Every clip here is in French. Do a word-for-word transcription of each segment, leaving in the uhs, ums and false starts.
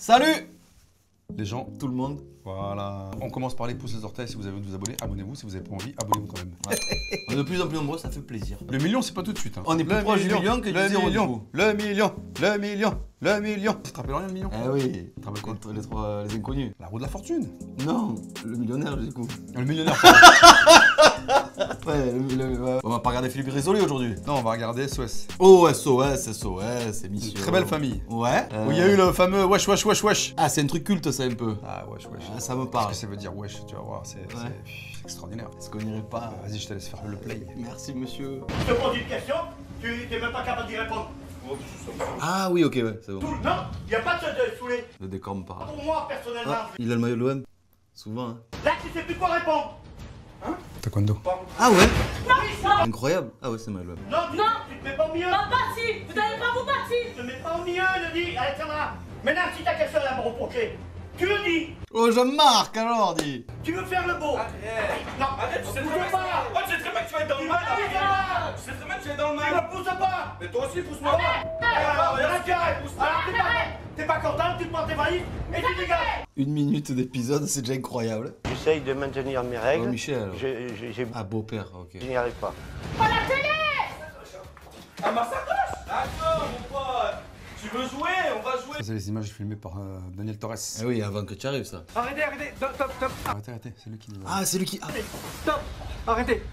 Salut les gens, tout le monde. Voilà. On commence par les pouces et les orteils. Si vous avez envie de vous abonner, abonnez-vous. Si vous n'avez pas envie, abonnez-vous quand même. Ouais. On est de plus en plus nombreux, ça fait plaisir. Le million, c'est pas tout de suite. Hein. On est plus le proche million, du million que du le zéro million, du coup. Le million, le million, le million. Tu te rappelles rien, le million? Eh oui, tu te rappelles contre les trois les inconnus. La roue de la fortune. Non, le millionnaire du coup. Le millionnaire. Ouais, le, le, ouais. On va pas regarder Philippe Risoli aujourd'hui. Non, on va regarder S O S. Oh, S O S, S O S, émission. Très belle famille. Ouais. Euh... Où il y a eu le fameux wesh, wesh, wesh, wesh. Ah, c'est un truc culte ça un peu. Ah, wesh, wesh. Ah, ça me parle. Qu'est-ce que ça veut dire wesh? Tu vas voir, c'est ouais. extraordinaire. Est-ce qu'on irait pas? Vas-y, je te laisse faire le play. Merci monsieur. Je te pose une question, tu n'es même pas capable d'y répondre. Ah oui, ok, ouais, c'est bon. Tout, non, il n'y a pas de se saouler. Le décor me parle. Pour moi, personnellement. Ah, il a le maillot de l'O M. Souvent, hein. Là, tu sais plus quoi répondre. Hein? Taekwondo. Ah ouais? Non, non. Incroyable. Ah ouais, c'est le maillot de l'O M. Non, tu, Non. tu te mets pas au milieu. Pas parti. Vous n'allez pas vous partir. Tu te mets pas au milieu, le dis, Alexandra. Maintenant, si t'as quelque chose à me reprocher, tu le dis. Oh, je marque alors, dis. Tu veux faire le beau. Arrête. Non, Arrête, tu sais bouge très bien pas. que... Oh, tu sais très bien que tu vas être dans le Tu mal. vas pas. Tu sais très bien que tu vas être dans le Tu mal. me pousses pas. Mais toi aussi, pousse-moi. Alors, arrête, arrête. Alors, t'es pas, t'es pas content, tu te prends tes valises et tu dégages. Une minute d'épisode, c'est déjà incroyable. J'essaye de maintenir mes règles. Oh, Michel. Je, je, j'ai- Ah, beau-père, ok. je n'y arrive pas. Pas la télé. Ah, ma sacoche. D'accord, mon pote. Tu veux jouer? On va jouer. Ça, c'est les images filmées par euh, Daniel Torres. Ah oui, avant que tu arrives, ça. Arrêtez, arrêtez. Stop, stop, stop. Arrêtez, arrêtez, c'est lui qui nous a... Ah, c'est lui qui. Ah. Stop. Arrêtez.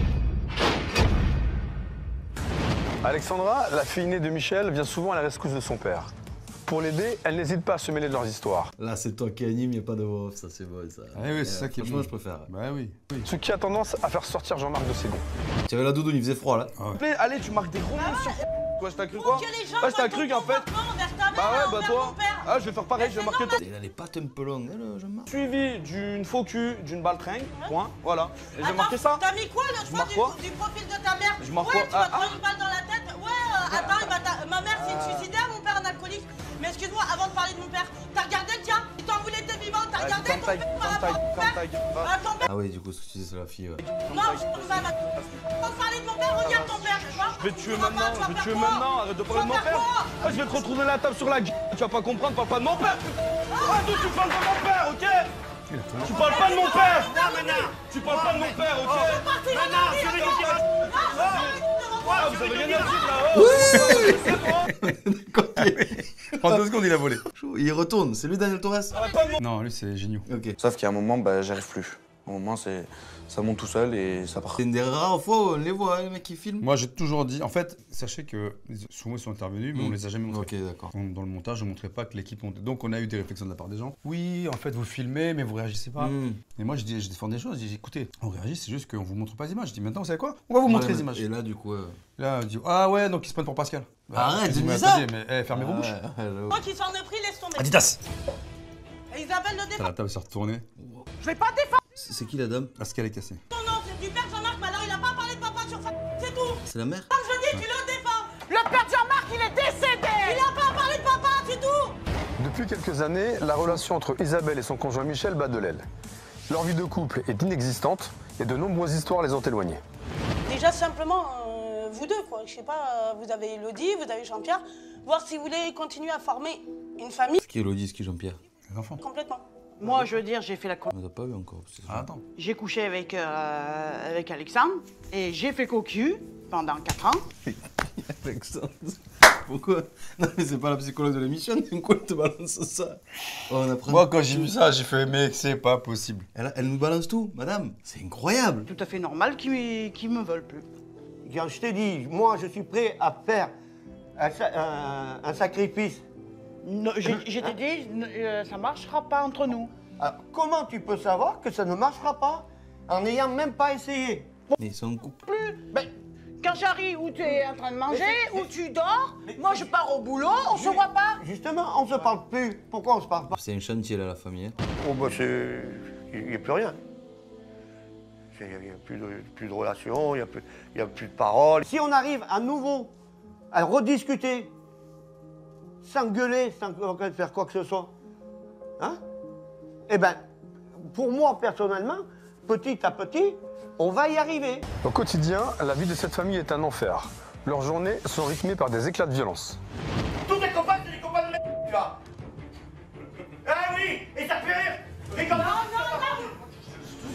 Alexandra, la fille aînée de Michel, vient souvent à la rescousse de son père. Pour l'aider, elle n'hésite pas à se mêler de leurs histoires. Là, c'est toi qui anime, y a pas de voix off, ça, c'est bon, ça. Ah oui, c'est ça qui est Franchement, bon. je préfère. Bah oui. oui. Ce qui a tendance à faire sortir Jean-Marc de ses gonds. Tu avais la doudoune, il faisait froid, là. Ah ouais. Allez, allez, tu marques des gros mots sur... Quoi, je t'ai cru quoi? Que les gens Ah, je t'ai voient cru ton qu'en fait... comportement envers ta mère, Bah ouais, bah envers toi... ton père. Ah, je vais faire pareil, je vais marquer toi. Il a les pattes un peu longues, hein, Jean-Marc. Suivi d'une faux cul, d'une baltringue, point, voilà. Et j'ai Attends, marqué ça. T'as mis quoi l'autre Je fois marque du, quoi du profil de ta mère? Je marque Ouais, quoi tu vas Ah, te prendre une balle dans la tête. Ouais, euh, attends, il va ta- ma mère c'est une suicidaire, mon père un alcoolique. Mais excuse-moi, avant de parler de mon père, t'as regardé le tien? Il t'en voulait tes vivants, t'as regardé Comme ton ta père gueule, par comme ta rapport gueule, à ton comme père? ta gueule, va. Ah, ton père? Ah oui, du coup, ce que tu dis, c'est la fille, ouais. Non, je ne vais pas. Avant de parler de mon père, regarde ton père, tu vois? Je vais te tuer Tu vas maintenant, pas, tu vas je vais te faire tuer quoi? maintenant, arrête de parler de mon Tu vas père. faire quoi? Ah, je vais te retrouver la table sur la gueule. Tu vas pas comprendre, parle pas de mon père. Ah, toi, tu parles de mon père, ok? Tu parles pas de mon père. Tu parles pas de mon père, ok? Maintenant, je vais te dire. Ah, vous avez rien à dire là-haut. En deux secondes, il a volé. Il retourne, c'est lui, Daniel Torres? Non, lui, c'est Géniaux. Ok. Sauf qu'à un moment, bah, j'arrive plus. Au moment, c'est, ça monte tout seul et ça part. C'est une des rares fois où on les voit, hein, les mecs qui filment. Moi, j'ai toujours dit... En fait, sachez que souvent, ils sont intervenus, mais on Mm. les a jamais montrés. Ok, d'accord. Dans dans le montage, je ne montrais pas que l'équipe montait. Donc, on a eu des réflexions de la part des gens. Oui, en fait, vous filmez, mais vous réagissez pas. Mm. Et moi, je, dis, je défends des choses. Je dis, écoutez, on réagit, c'est juste qu'on vous montre pas les images. Je dis, maintenant, vous savez quoi? On va vous montrer Ouais, les images. Et là, du coup. euh, Là, on dit, ah ouais, donc ils se prennent pour Pascal. Arrête, je tu dis, dis mais ça attendez, mais eh, fermez vos bouches. ouais, j'avoue. Moi qui s'en ai pris, laisse tomber. Adidas. Et Isabelle le T'as défend. la table s'est retournée. Je vais pas défendre C'est c'est qui la dame? Parce qu'elle est cassée. ton nom, c'est du père Jean-Marc, mais alors il a pas parlé de papa sur sa... C'est tout. C'est la mère? Comme je dis, tu le défends. Le père Jean-Marc, il est décédé. Il a pas parlé de papa, c'est tout. Depuis quelques années, la relation entre Isabelle et son conjoint Michel bat de l'aile. Leur vie de couple est inexistante et de nombreuses histoires les ont éloignés. Déjà simplement, euh, vous deux, quoi. Je sais pas, euh, vous avez Elodie, vous avez Jean-Pierre. Voir si vous voulez continuer à former une famille C'est qui Elodie, c'est qui Jean-Pierre? Les enfants. complètement. Moi, je veux dire, j'ai fait la con... On n'a pas eu encore. c'est ça. Ah, attends. J'ai couché avec, euh, avec Alexandre et j'ai fait cocu pendant quatre ans. Alexandre. Pourquoi? Non, mais c'est pas la psychologue de l'émission, pourquoi elle te balance ça? Oh, on apprend. Moi, quand j'ai vu ça, j'ai fait, mais c'est pas possible. Elle, elle nous balance tout, madame. C'est incroyable. Tout à fait normal qu'ils qu'ils me veulent plus. Quand je t'ai dit, moi, je suis prêt à faire un, sa- un- un sacrifice. Non, j'ai- je t'ai dit, euh, ça marchera pas entre nous. Alors, comment tu peux savoir que ça ne marchera pas en n'ayant même pas essayé? Mais ils sont en couple. Ben, Quand j'arrive où tu es en train de manger, Mais c'est- où tu dors, mais moi c'est- je pars au boulot, on se ju- voit pas. Justement, on se parle plus. Pourquoi on se parle pas? C'est un chantier, là, la famille. Hein. Oh, bah, c'est. Il n'y a plus rien. Il n'y a, plus de, plus de relations, il n'y a, plus- il y a plus de paroles. Si on arrive à nouveau à rediscuter, sans gueuler, sans faire quoi que ce soit, hein? Eh ben, pour moi, personnellement, petit à petit, on va y arriver. Au quotidien, la vie de cette famille est un enfer. Leurs journées sont rythmées par des éclats de violence. Tous tes copains, c'est des copains de merde, tu vois.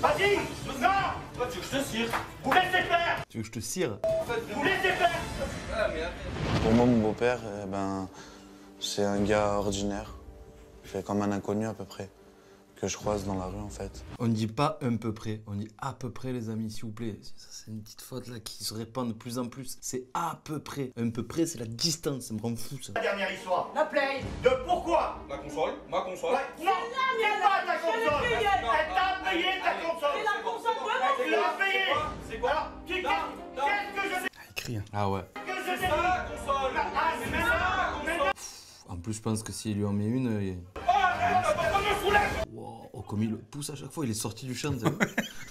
Vas-y. Non. Toi, tu veux que je te cire? Vous laissez faire. Tu veux que je te cire? Vous laissez faire. Ah, mais attends. Pour moi, mon beau-père, eh ben, c'est un gars ordinaire. C'est comme un inconnu à peu près, que je croise dans la rue en fait. On ne dit pas un peu près, on dit à peu près les amis, s'il vous plaît. Ça, c'est une petite faute là qui se répand de plus en plus. C'est à peu près. Un peu près, c'est la distance, ça me rend fou ça. La dernière histoire. La play. De pourquoi? Ma console, ma console. Ouais. Non, c'est pas ta console. payée. Elle t'a payé ta console. C'est la console de Tu mon l'as fils. payé. C'est quoi? Alors, qui- Non, non. qu'est-ce que je t'ai Ah, il crie. Hein. Ah ouais. que je C'est t'ai ça dit? la console. Ah, mais maintenant, maintenant. En plus, je pense que s'il lui en met une. Il... Oh, arrête, t'as pas me saouler. Wow, oh, comme il le pousse à chaque fois, il est sorti du champ. t'as vu?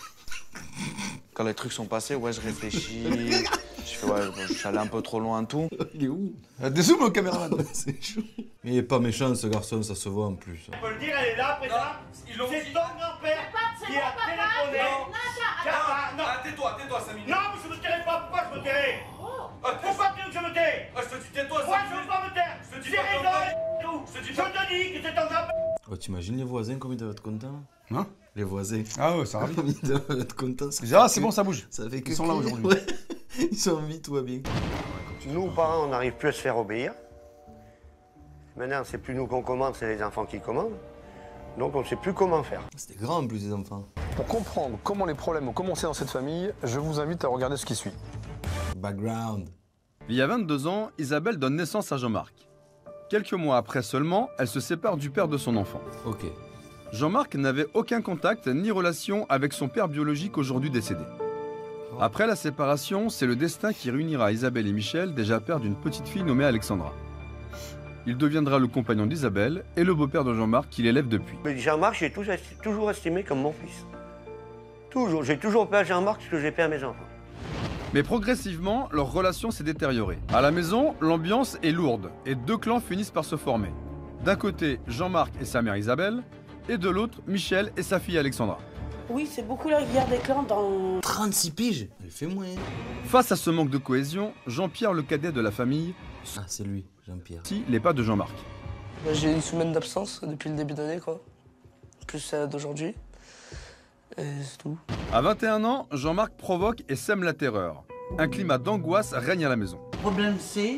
Quand les trucs sont passés, ouais, je réfléchis. Je fais, ouais, je suis allé un peu trop loin et tout. Il est où? Dézoome le caméraman. C'est chaud. Mais il est pas méchant ce garçon, ça se voit en plus. On peut le dire, elle est là, présente. Ils l'ont C'est dit. ton grand-père qui a téléphoné. Non. Tiens, ah, non. Ah, tais-toi, tais-toi, cinq minutes. Non, mais je me tairai pas. Pourquoi je me tairai? Ah, Pourquoi tu veux que je me tais? Ah, je te dis tais-toi, Moi, cinq je veux minutes. pas me taire. Je te dis C'est pas raison comme et tout. Je te dis Je pas. te dis que c'est ton grand-père. Oh, t'imagines les voisins comme ils doivent être contents là? Hein? Les voisins. Ah ouais, ça arrive. Comme ils doivent être contents. ça Ils disent, fait ah, c'est que- bon, ça bouge. Ça fait que Ils sont là que- aujourd'hui. Ouais. Ils sont en vie, tout va bien. Nous, parents, on n'arrive plus à se faire obéir. Maintenant, c'est plus nous qu'on commande, c'est les enfants qui commandent. Donc, on ne sait plus comment faire. C'était grand en plus, les enfants. Pour comprendre comment les problèmes ont commencé dans cette famille, je vous invite à regarder ce qui suit. Background. Il y a vingt-deux ans, Isabelle donne naissance à Jean-Marc. Quelques mois après seulement, elle se sépare du père de son enfant. Ok. Jean-Marc n'avait aucun contact ni relation avec son père biologique aujourd'hui décédé. Après la séparation, c'est le destin qui réunira Isabelle et Michel, déjà père d'une petite fille nommée Alexandra. Il deviendra le compagnon d'Isabelle et le beau-père de Jean-Marc qui l'élève depuis. Mais Jean-Marc, j'ai toujours esti- toujours estimé comme mon fils. Toujours. J'ai toujours fait à Jean-Marc ce que j'ai fait à mes enfants. Mais progressivement, leur relation s'est détériorée. À la maison, l'ambiance est lourde et deux clans finissent par se former. D'un côté, Jean-Marc et sa mère Isabelle, et de l'autre, Michel et sa fille Alexandra. Oui, c'est beaucoup la guerre des clans dans... trente-six piges. Elle fait moins. Face à ce manque de cohésion, Jean-Pierre, le cadet de la famille, Ah, c'est lui, Jean-Pierre. suit les pas de Jean-Marc. Bah, j'ai une semaine d'absence depuis le début d'année, quoi. Plus celle d'aujourd'hui. Et c'est tout. À vingt et un ans, Jean-Marc provoque et sème la terreur. Un climat d'angoisse règne à la maison. Le problème, c'est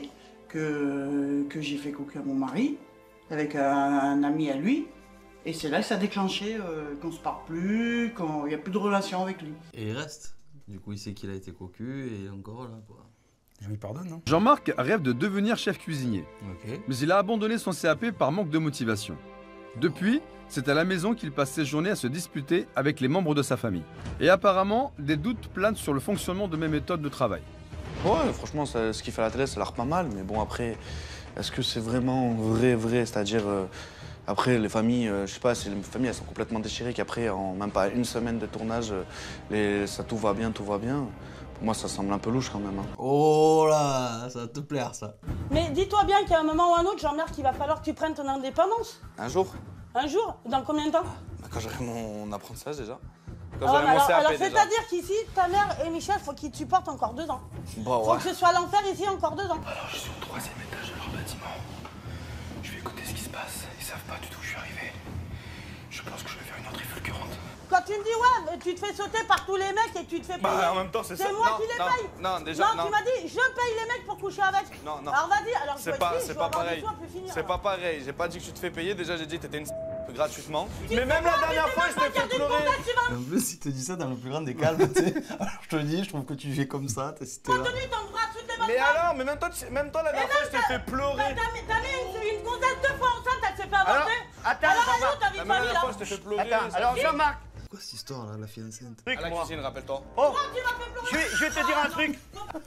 que, que j'ai fait cocu à mon mari, avec un, un ami à lui. Et c'est là que ça a déclenché euh, qu'on se parle plus, qu'il n'y a plus de relation avec lui. Et il reste. Du coup, il sait qu'il a été cocu et il est encore là, quoi. Je lui pardonne, hein. Jean-Marc rêve de devenir chef cuisinier, Ok. mais il a abandonné son C A P par manque de motivation. Depuis, c'est à la maison qu'il passe ses journées à se disputer avec les membres de sa famille. Et apparemment, des doutes planent sur le fonctionnement de mes méthodes de travail. Ouais, franchement, ça- ce qu'il fait à la télé, ça a l'air pas mal. Mais bon, après, est-ce que c'est vraiment vrai, vrai? C'est-à-dire, euh, après, les familles, euh, je sais pas, si les familles, elles sont complètement déchirées, qu'après, en même pas une semaine de tournage, euh, les, ça tout va bien, tout va bien. Pour moi, ça semble un peu louche quand même. Hein. Oh là, ça va te plaire, ça. Mais dis-toi bien qu'à un moment ou un autre, Jean-Marc, il va falloir que tu prennes ton indépendance. Un jour, Un jour. Dans combien de temps? bah, quand j'aurai mon apprentissage déjà. Quand Ah, j'aurai mais mon alors, C A P alors déjà. c'est-à-dire qu'ici, ta mère et Michel, faut qu'ils te supportent encore deux ans. Bah Faut ouais. que ce soit l'enfer ici encore deux ans. Alors, je suis au troisième étage de leur bâtiment. Je vais écouter ce qui se passe. Ils savent pas du tout où je suis arrivé. Je pense que je vais faire une entrée fulgurante. Quand tu me dis ouais, mais tu te fais sauter par tous les mecs et tu te fais payer. Bah, en même temps, c'est ça. C'est moi Non, qui les non, paye. non, déjà, Non, non. tu m'as dit, je paye les mecs pour coucher avec. Non, non. Alors vas-y, alors je C'est vais pas, te dire, c'est je pas vais avoir pareil. des soins, puis finir, C'est alors. pas pareil. J'ai pas dit que tu te fais payer. Déjà, j'ai dit que t'étais une gratuitement. Tu Mais sais même pas, la dernière mais fois, t'es je même t'ai pas fait gardé le pleurer. contact, tu vas En plus, il te dit ça dans le plus grand des calmes, tu sais. Alors, je te le dis, je trouve que tu fais comme ça, t'as cité là. tenir ton bras sous tes Mais bras. alors, mais même toi, tu- même toi la dernière fois, je t'ai fait T'as pleurer. t'as mis, t'as mis une, une gonzesse deux fois enceinte, elle s'est fait Alors, avorter. attends, Alors, Jean-Marc. allô, ta vie La de même famille dernière là. fois, je t'ai fait pleurer. Attends, ça- alors Jean-Marc, C'est quoi cette histoire là, la fille enceinte? À la cuisine, rappelle-toi. oh, Toi, tu m'as fait pleurer. je vais, je vais te dire un truc.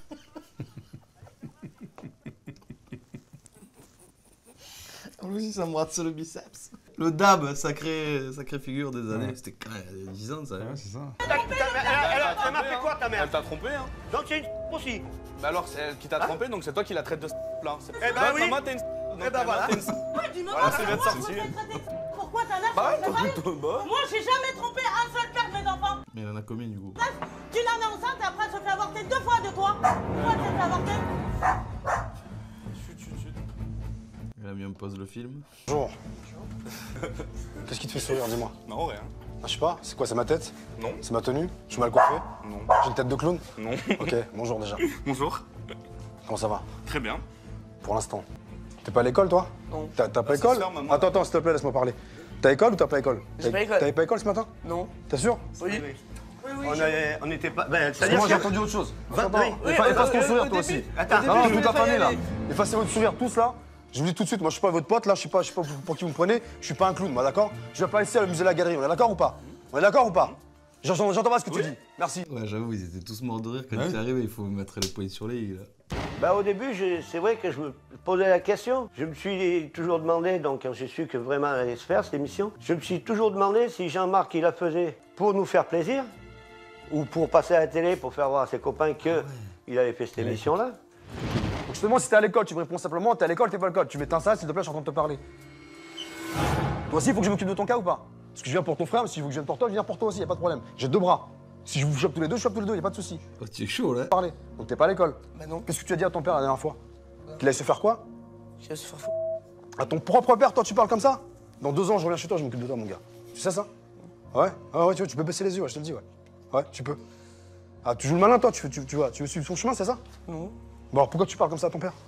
En plus, il s'embrasse sur le biceps. Le dab, sacré, sacrée figure des années. C'était quand même il y a dix ans, ça. Ouais, c'est ça. Ta- ta- Elle elle- elle m'a fait quoi ta Elle mère? t'a trompé, hein. Donc c'est une aussi. Bah alors, c'est elle qui t'a trompé, donc c'est toi qui la traite de là. Eh ben oui. Maman, t'es une. Eh ben voilà. Ouais, du moment Voilà, que c'est moi, bien je me sorti. fais traiter. Pourquoi ta mère, Bah, ça me fait mal toi, bah. Moi, j'ai jamais trompé un seul père de mes enfants. Mais il en a combien du coup? Tu la mets enceinte et après, elle se fait avorter deux fois de toi. Toi, tu te fais avorter. Chut, chut, chut. Il a mis en pause le film. Bonjour. Qu'est-ce qui te fait sourire, dis-moi? Non, rien. Ah, je sais pas, c'est quoi, c'est ma tête? Non. C'est ma tenue? Je suis mal coiffé? Non. J'ai une tête de clown? Non. Ok, bonjour déjà. Bonjour. Comment ça va? Très bien. Pour l'instant. T'es pas à l'école, toi? Non. T'as pas Ah, c'est école? sûr, maman. Attends, attends, s'il te plaît, laisse-moi parler. T'as école ou t'as pas école? J'ai pas école. T'avais pas école ce matin? Non. T'es sûr? Oui. Oui. Oui, oui. On j'ai- avait- on n'était pas. Ben, Parce que c'est-à-dire moi j'ai que- entendu autre chose. Va- Attends, oui. effa- Oui, efface euh, ton euh, sourire au toi début. aussi. Attends. Au début, Non, je toute voulais la pas y famille là. aller. Effacez votre sourire tous là. Je vous dis tout de suite, moi je suis pas votre pote là, je sais pas, je sais pas pour, pour qui vous me prenez, je suis pas un clown, moi d'accord? Je vais pas ici à le musée de la galerie, on est d'accord ou pas? On est d'accord ou pas? J'entends j'entends pas ce que tu dis. Merci. Ouais, j'avoue, ils étaient tous morts de rire quand Ouais. il est arrivé. Il faut mettre le poing sur les i, là. Bah, au début, je- c'est vrai que je me posais la question. Je me suis toujours demandé, donc quand j'ai su que vraiment elle allait se faire cette émission, je me suis toujours demandé si Jean-Marc il la faisait pour nous faire plaisir ou pour passer à la télé pour faire voir à ses copains que il avait fait cette émission-là. Donc je te demande si t'es à l'école, tu me réponds simplement, t'es à l'école, t'es pas à l'école. Tu m'éteins ça, s'il te plaît, je suis en train de te parler. Toi aussi, il faut que je m'occupe de ton cas ou pas? Parce que je viens pour ton frère, mais si je veux que je vienne pour toi, je viens pour toi aussi, y a pas de problème. J'ai deux bras. Si je vous chope tous les deux, je chope tous les deux, y a pas de souci. Oh, tu es chaud, là. Parler. Donc t'es pas à l'école. Bah non. Qu'est-ce que tu as dit à ton père la dernière fois? Qu'il allait se faire quoi? Je vais se faire fou. À ton propre père, toi, tu parles comme ça? Dans deux ans, je reviens chez toi, je m'occupe de toi, mon gars. Tu sais ça? Ouais? Ah ouais, tu, vois, tu peux baisser les yeux, ouais, je te le dis, ouais. Ouais, tu peux. Ah, tu joues le malin, toi, tu, tu, tu, vois, tu veux suivre son chemin, c'est ça? Non. Bon, alors pourquoi tu parles comme ça à ton père?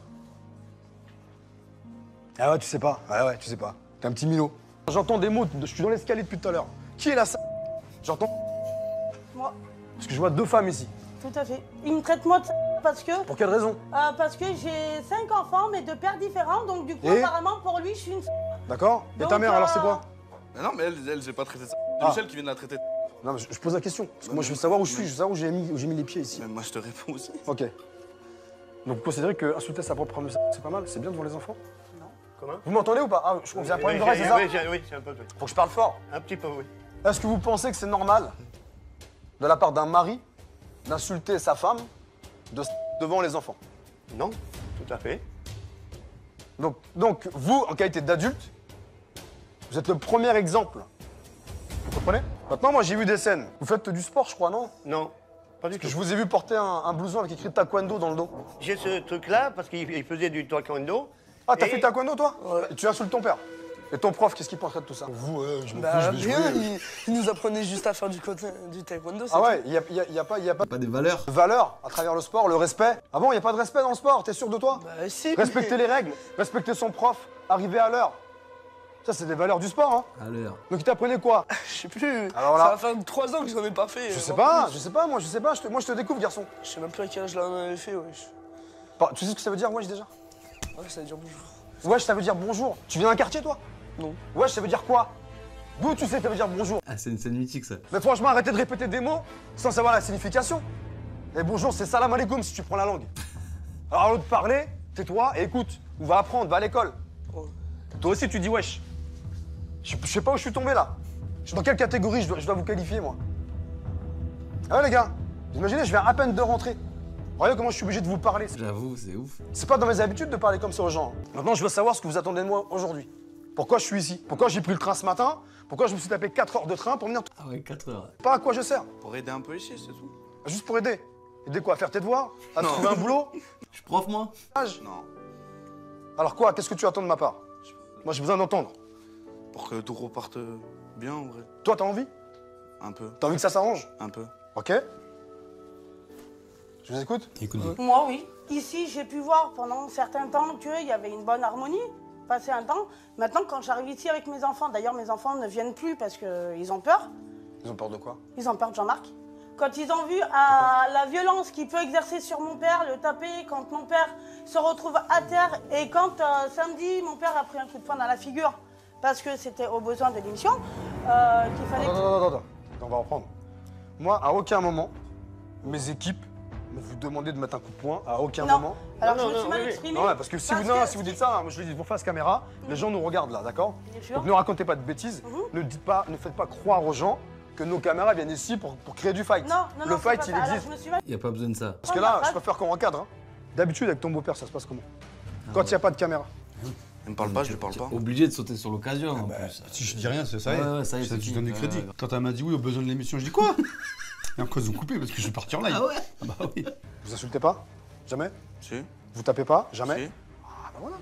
Ah ouais, tu sais pas. Ah ouais, tu sais pas. T'es un petit minot. J'entends des mots, je suis dans l'escalier depuis tout à l'heure. Qui est là, ça? J'entends. Moi, Parce que je vois deux femmes ici. tout à fait. Il me traite moi de parce que. Pour quelle raison? euh, parce que j'ai cinq enfants, mais de pères différents, donc du coup, Et apparemment, pour lui, je suis une. D'accord? Et ta Donc, mère, alors c'est euh, quoi? Mais non, mais elle, elle j'ai pas traité ça. C'est Ah. Michel qui vient de la traiter. Non, mais je, je pose la question. Parce que moi, je veux savoir où je suis, je veux savoir où j'ai mis, où j'ai mis les pieds ici. Mais moi, je te réponds aussi. Ok. Donc vous considérez que insulter sa propre femme, c'est pas mal? C'est bien devant les enfants? Comment? Vous m'entendez ou pas? Ah, je crois que vous avez un problème Oui, d'oreille, j'ai- c'est ça? oui, j'ai- oui, c'est un peu. Faut que je parle fort. Un petit peu, oui. Est-ce que vous pensez que c'est normal, de la part d'un mari, d'insulter sa femme de devant les enfants? Non, tout à fait. Donc, donc, vous, en qualité d'adulte, vous êtes le premier exemple. Vous comprenez? Maintenant, moi, j'ai vu des scènes. Vous faites du sport, je crois, non? Non, pas du Parce que tout. je vous ai vu porter un, un blouson avec écrit taekwondo dans le dos. J'ai ce truc-là parce qu'il il faisait du taekwondo. Ah, t'as Et- fait taekwondo, toi? Ouais. Et tu insultes ton père. Et ton prof, qu'est-ce qu'il penserait de tout ça? Vous, euh, je m'en Bah fous, je vais rien, jouer. il, il nous apprenait juste à faire du, côté, du taekwondo. c'est Ah ouais, tout. il n'y a, y a- y a pas, y a pas Pas des valeurs. de valeur à travers le sport, le respect. Ah bon, il n'y a pas de respect dans le sport, t'es sûr de toi? Bah si. Respecter les règles, respecter son prof, arriver à l'heure. Ça, c'est des valeurs du sport, hein. À l'heure. Donc, il t'apprenait quoi? Je sais plus. Alors Ça là- va faire trois ans que j'en ai pas fait. Je euh, sais voire pas, plus. je sais pas, moi, je sais pas. Je te- moi, je te découvre, garçon. Je sais même plus à quel âge j'en avais fait, wesh. Bah, tu sais ce que ça veut dire, wesh, déjà? Ouais, ça veut dire bonjour. Wesh, ça veut dire bonjour. Tu viens d'un quartier, toi? Non. Wesh, ça veut dire quoi? D'où tu sais que ça veut dire bonjour? Ah, c'est une scène mythique, ça. Mais franchement, arrêtez de répéter des mots sans savoir la signification. Et bonjour, c'est salam alaikum si tu prends la langue. Alors, au lieu de parler, tais-toi et écoute. Ou va apprendre, va à l'école. Oh. Toi aussi, tu dis wesh. Je je sais pas où je suis tombé là. Je suis dans quelle catégorie je dois, je dois vous qualifier, moi? Ah ouais, les gars, vous imaginez, je viens à peine de rentrer. Regardez comment je suis obligé de vous parler. J'avoue, c'est ouf. C'est pas dans mes habitudes de parler comme ça aux gens. Maintenant, je veux savoir ce que vous attendez de moi aujourd'hui. Pourquoi je suis ici? Pourquoi j'ai pris le train ce matin? Pourquoi je me suis tapé quatre heures de train pour venir? Ah ouais, quatre heures. Pas à quoi je sers. Pour aider un peu ici, c'est tout. Juste pour aider. Aider quoi? À faire tes devoirs? À Non. trouver un boulot? Je suis prof, moi. Âge. Non. Alors quoi? Qu'est-ce que tu attends de ma part? Moi, j'ai besoin d'entendre. Pour que tout reparte bien, en vrai. Toi, t'as envie? Un peu. T'as envie que ça s'arrange? Un peu. Ok. Je vous écoute? Écoute. Moi, oui. Ici, j'ai pu voir pendant un certain temps qu'il y avait une bonne harmonie. Passé un temps. Maintenant, quand j'arrive ici avec mes enfants, d'ailleurs, mes enfants ne viennent plus parce qu'ils ont peur. Ils ont peur de quoi? Ils ont peur de Jean-Marc. Quand ils ont vu à la violence qu'il peut exercer sur mon père, le taper, quand mon père se retrouve à terre, et quand euh, samedi, mon père a pris un coup de poing dans la figure, parce que c'était au besoin de l'émission, euh, qu'il fallait... Attends, attends, attends, attends. On va reprendre. Moi, à aucun moment, mes équipes m'ont vous demandé de mettre un coup de poing. À aucun Non. moment. Alors, Non, je me non, suis mal oui, oui. exprimée. Non, ouais, parce que si, parce vous, non, que si vous si- dites ça, moi je le dis pour face caméra, les gens nous regardent là, d'accord? Bien sûr. Donc ne racontez pas de bêtises, Mhm. ne dites pas, ne faites pas croire aux gens que nos caméras viennent ici pour, pour créer du fight. Non, non, le non, fight, c'est il pas ça. Alors, existe. je me suis mal... Y a pas besoin de ça. Parce que là, je préfère qu'on recadre. Hein. D'habitude, avec ton beau-père, ça se passe comment? Quand il n'y a pas de caméra. Il me parle pas, je lui parle pas. Obligé de sauter sur l'occasion, en Bah, plus. si je dis rien, c'est ça y est. Ouais, ouais, ça y est, Ça, c'est tu fini. donnes du Ouais, crédit. ouais. Quand elle m'a dit oui, au besoin de l'émission, je dis quoi? Et encore, ils ont coupé parce que je suis parti en live. Ah ouais? Bah oui. Vous insultez pas? Jamais? Si. Vous tapez pas? Jamais? Si. Ah bah voilà.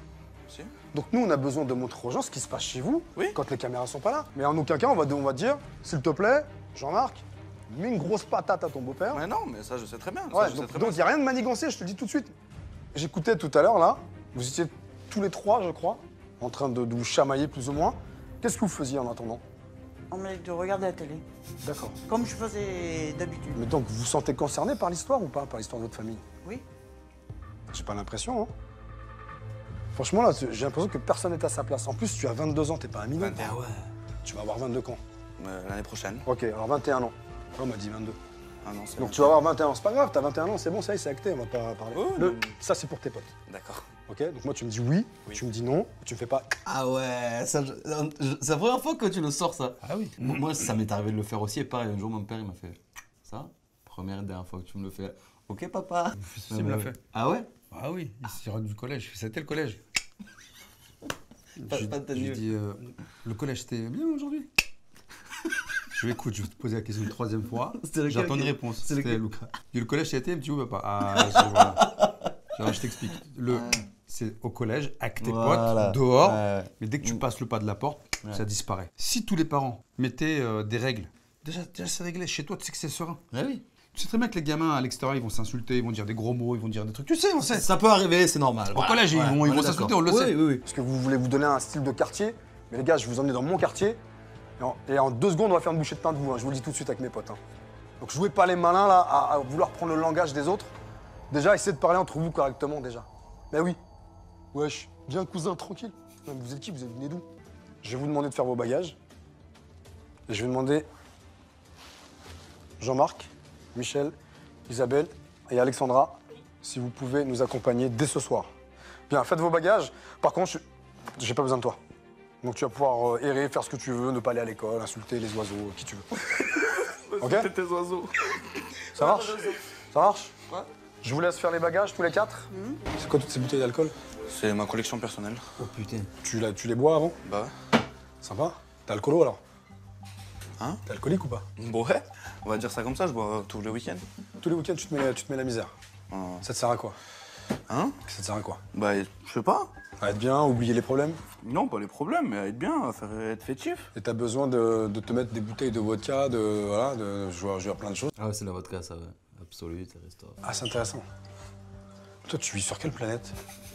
Si. Donc nous, on a besoin de montrer aux gens ce qui se passe chez vous Oui. quand les caméras sont pas là. Mais en aucun cas, on va, on va dire, s'il te plaît, Jean-Marc, mets une grosse patate à ton beau-père. Mais non, mais ça, je sais très bien. Ça, Ouais, je sais donc très il bien. n'y a rien de manigancé, je te le dis tout de suite. J'écoutais tout à l'heure, là, vous étiez tous les trois, je crois, en train de, de vous chamailler plus ou moins. Qu'est-ce que vous faisiez en attendant? On m'a dit de regarder la télé. D'accord. Comme je faisais d'habitude. Mais donc, vous vous sentez concerné par l'histoire ou pas, par l'histoire de votre famille? Oui. J'ai pas l'impression, hein. Franchement, là, j'ai l'impression que personne n'est à sa place. En plus, tu as vingt-deux ans, t'es pas un minot. vingt et un. Ah ouais. Tu vas avoir vingt-deux quand? Euh, L'année prochaine. Ok, alors vingt et un ans. On m'a dit vingt-deux. Ah non, c'est Donc bon. tu vas avoir vingt et un ans, c'est pas grave, t'as vingt et un ans, c'est bon, ça y est, c'est acté, on va pas parler. Oh, Le- mais- Ça, c'est pour tes potes. D'accord. Ok, donc moi, tu me dis oui, tu me dis non, tu me fais pas. Ah ouais, ça, je- je- c'est la première fois que tu le sors ça. Ah oui. Moi, moi, ça m'est arrivé de le faire aussi et pareil, un jour mon père il m'a fait ça. Première et dernière fois que tu me le fais. Ok papa. Mon fils aussi me l'a fait. Ah ouais? Ah oui, il s'y rentre du collège. C'était le collège. Pas- Je pas de je lui mieux. dis, euh, le collège c'était bien aujourd'hui. Je lui écoute, je vais te poser la question une troisième fois. C'était lequel J'attends une qui- réponse. c'est C'était lequel Lucas. Je dis, le collège c'était, il me dit oui papa. Ah, c'est voilà. Alors, je t'explique. Le, c'est au collège, avec tes Voilà. potes, dehors. Ouais. Mais dès que tu Mm. passes le pas de la porte, Ouais. ça disparaît. Si tous les parents mettaient euh, des règles, déjà, déjà c'est réglé. Chez toi, tu sais que c'est serein. Ah oui. Tu sais très bien que les gamins à l'extérieur, ils vont s'insulter, ils vont dire des gros mots, ils vont dire des trucs. Tu sais, on sait. Ça peut arriver, c'est normal. Au Voilà. collège, ils Ouais, vont, on ils est vont d'accord. s'insulter, on le Oui, sait. oui, oui. Parce que vous voulez vous donner un style de quartier, mais les gars, je vous emmène dans mon quartier, et en, et en deux secondes, on va faire une bouchée de pain de vous, hein, je vous le dis tout de suite avec mes potes. Hein. Donc jouez pas les malins là, à, à vouloir prendre le langage des autres. Déjà, essayez de parler entre vous correctement déjà. Ben oui. Wesh, viens cousin, tranquille. Non, mais vous êtes qui? Vous êtes venus d'où? Je vais vous demander de faire vos bagages. Et je vais demander Jean-Marc, Michel, Isabelle et Alexandra si vous pouvez nous accompagner dès ce soir. Bien, faites vos bagages. Par contre, je- j'ai pas besoin de toi. Donc tu vas pouvoir euh, errer, faire ce que tu veux, ne pas aller à l'école, insulter les oiseaux, euh, qui tu veux. Ok? Tes oiseaux. Ça marche? Ça marche? Ouais. Je vous laisse faire les bagages tous les quatre. C'est quoi toutes ces bouteilles d'alcool? C'est ma collection personnelle. Oh putain. Tu, la- tu les bois avant? Bah ouais. Sympa. T'es alcoolo alors? Hein? T'es alcoolique ou pas? Bon ouais. On va dire ça comme ça, je bois tous les week-ends. Tous les week-ends, tu te mets, tu te mets la misère. Euh, Ça te sert à quoi? Hein? Ça te sert à quoi? Bah je sais pas. À être bien, oublier les problèmes? Non, pas les problèmes, mais à être bien, à faire être fétif. Et t'as besoin de, de te mettre des bouteilles de vodka, de. Voilà, de. Je vois, je vois plein de choses. Ah ouais, c'est la vodka ça, ouais. Absolu, c'est restaurant. Ah, c'est intéressant. Toi, tu vis sur quelle planète?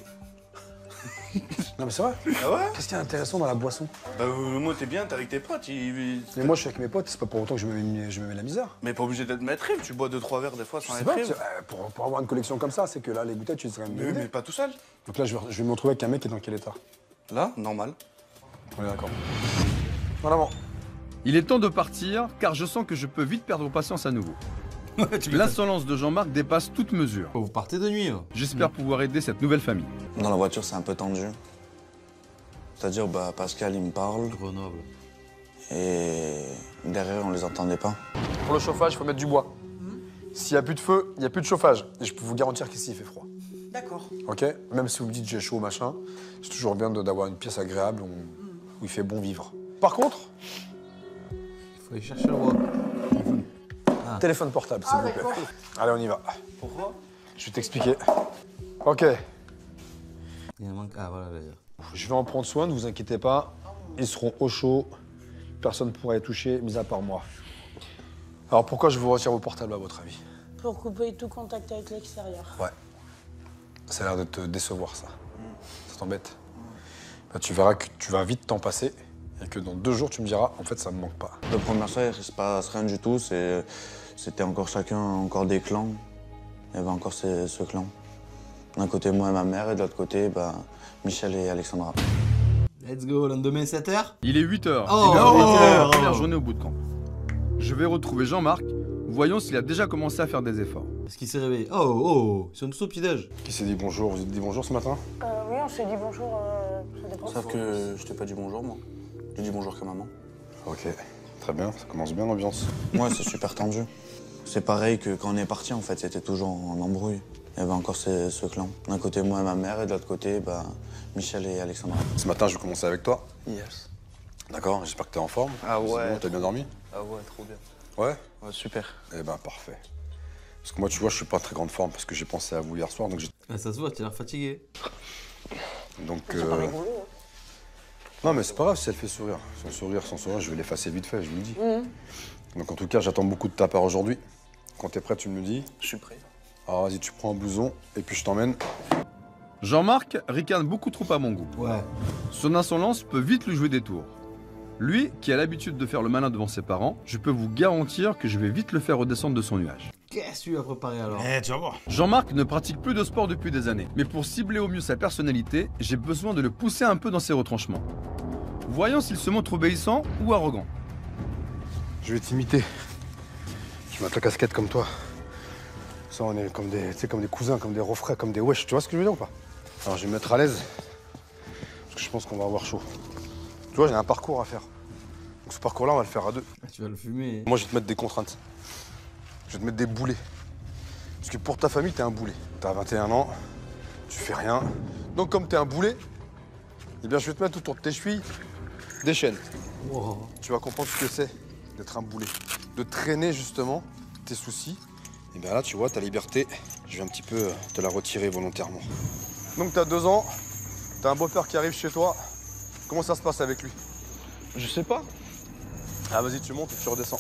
Non, mais c'est vrai. Ah ouais? Qu'est-ce qui est intéressant dans la boisson? Bah euh, moi t'es bien, t'es avec tes potes. ils- Mais moi, je suis avec mes potes, c'est pas pour autant que je me mets, je me mets la misère. Mais pas obligé d'être maître, tu bois deux trois verres des fois Je sans sais être pas, ivre. c'est- euh, pour, pour avoir une collection comme ça, c'est que là, les bouteilles, tu les serais Mais, mais pas tout seul. Donc là, je vais, je vais me retrouver avec un mec qui est dans quel état? Là, normal. On est d'accord. En avant. Il est temps de partir, car je sens que je peux vite perdre patience à nouveau. L'insolence de Jean-Marc dépasse toute mesure. Vous partez de nuit. hein. J'espère pouvoir aider cette nouvelle famille. Dans la voiture, c'est un peu tendu. C'est-à-dire, bah, Pascal, il me parle. Grenoble. Et derrière, on les entendait pas. Pour le chauffage, il faut mettre du bois. S'il n'y a plus de feu, il n'y a plus de chauffage. Et je peux vous garantir qu'ici, il fait froid. D'accord. Ok? Même si vous me dites j'ai chaud, machin, c'est toujours bien de- d'avoir une pièce agréable où, où il fait bon vivre. Par contre, Il faut aller chercher le bois. Ah. téléphone portable, s'il Ah, vous plaît. d'accord. Allez, on y va. Pourquoi? Je vais t'expliquer. Ok, Il en manque. Ah voilà, d'ailleurs. je vais en prendre soin, ne vous inquiétez pas. Ils seront au chaud. Personne ne pourra y toucher, mis à part moi. Alors pourquoi je vous retire vos portables, à votre avis? Pour couper tout contact avec l'extérieur. Ouais. Ça a l'air de te décevoir, ça. Ça t'embête? Bah, tu verras que tu vas vite t'en passer et que dans deux jours, tu me diras, en fait, ça me manque pas. La première soirée, il se passe rien du tout. c'est- C'était encore chacun, encore des clans. Il y avait encore ce, ce clan. D'un côté, moi et ma mère, et de l'autre côté, bah, Michel et Alexandra. Let's go, lendemain sept heures. Il est huit heures. Oh, C'est l'heure oh, de la oh. première journée au bout de camp. Je vais retrouver Jean-Marc. Voyons s'il a déjà commencé à faire des efforts. Est-ce qu'il s'est réveillé? Oh, oh, ils sont tous au petit-déj. Qui s'est dit bonjour? Vous êtes dit bonjour ce matin? Euh, oui, on s'est dit bonjour, euh, ça dépend. Sauf que je t'ai pas dit bonjour, moi. J'ai dit bonjour qu'à maman. Ok, très bien, ça commence bien l'ambiance. Moi, c'est super tendu. C'est pareil que quand on est parti, en fait, c'était toujours en embrouille. Il y avait encore ce, ce clan. D'un côté, moi et ma mère, et de l'autre côté, bah, Michel et Alexandra. Ce matin, je vais commencer avec toi. Yes. D'accord, j'espère que t'es en forme. Ah C'est ouais. bon, t'as bien dormi? Ah ouais, trop bien. Ouais? Ouais, super. Eh ben, parfait. Parce que moi, tu vois, je suis pas en très grande forme parce que j'ai pensé à vous hier soir, donc j'ai... Ah, ça se voit, tu as l'air fatigué. Donc. C'est pas rigolo, hein. Non, mais c'est pas grave si elle fait sourire. Son sourire, son sourire, je vais l'effacer vite fait, je vous le dis. Mmh. Donc en tout cas, j'attends beaucoup de ta part aujourd'hui. Quand t'es prêt, tu me le dis. Je suis prêt. Alors vas-y, tu prends un blouson et puis je t'emmène. Jean-Marc ricane beaucoup trop à mon goût. Ouais. Son insolence peut vite lui jouer des tours. Lui, qui a l'habitude de faire le malin devant ses parents, je peux vous garantir que je vais vite le faire redescendre de son nuage. Qu'est-ce que tu as préparé alors? Eh, tu vas voir. Jean-Marc ne pratique plus de sport depuis des années, mais pour cibler au mieux sa personnalité, j'ai besoin de le pousser un peu dans ses retranchements. Voyons s'il se montre obéissant ou arrogant. Je vais t'imiter. Je vais mettre la casquette comme toi. Ça, on est comme des, tu sais, comme des cousins, comme des refrains, comme des wesh. Tu vois ce que je veux dire ou pas? Alors, je vais me mettre à l'aise. Parce que je pense qu'on va avoir chaud. Tu vois, j'ai un parcours à faire. Donc, ce parcours-là, on va le faire à deux. Tu vas le fumer. Moi, je vais te mettre des contraintes. Je vais te mettre des boulets. Parce que pour ta famille, t'es un boulet. T'as vingt et un ans, tu fais rien. Donc, comme t'es un boulet, eh bien, je vais te mettre autour de tes chevilles des chaînes. Wow. Tu vas comprendre ce que c'est d'être un boulet. De traîner, justement, tes soucis. Et bien là, tu vois, ta liberté, je vais un petit peu te la retirer volontairement. Donc, t'as deux ans, t'as un beau-père qui arrive chez toi. Comment ça se passe avec lui? Je sais pas. Ah, vas-y, tu montes et tu redescends.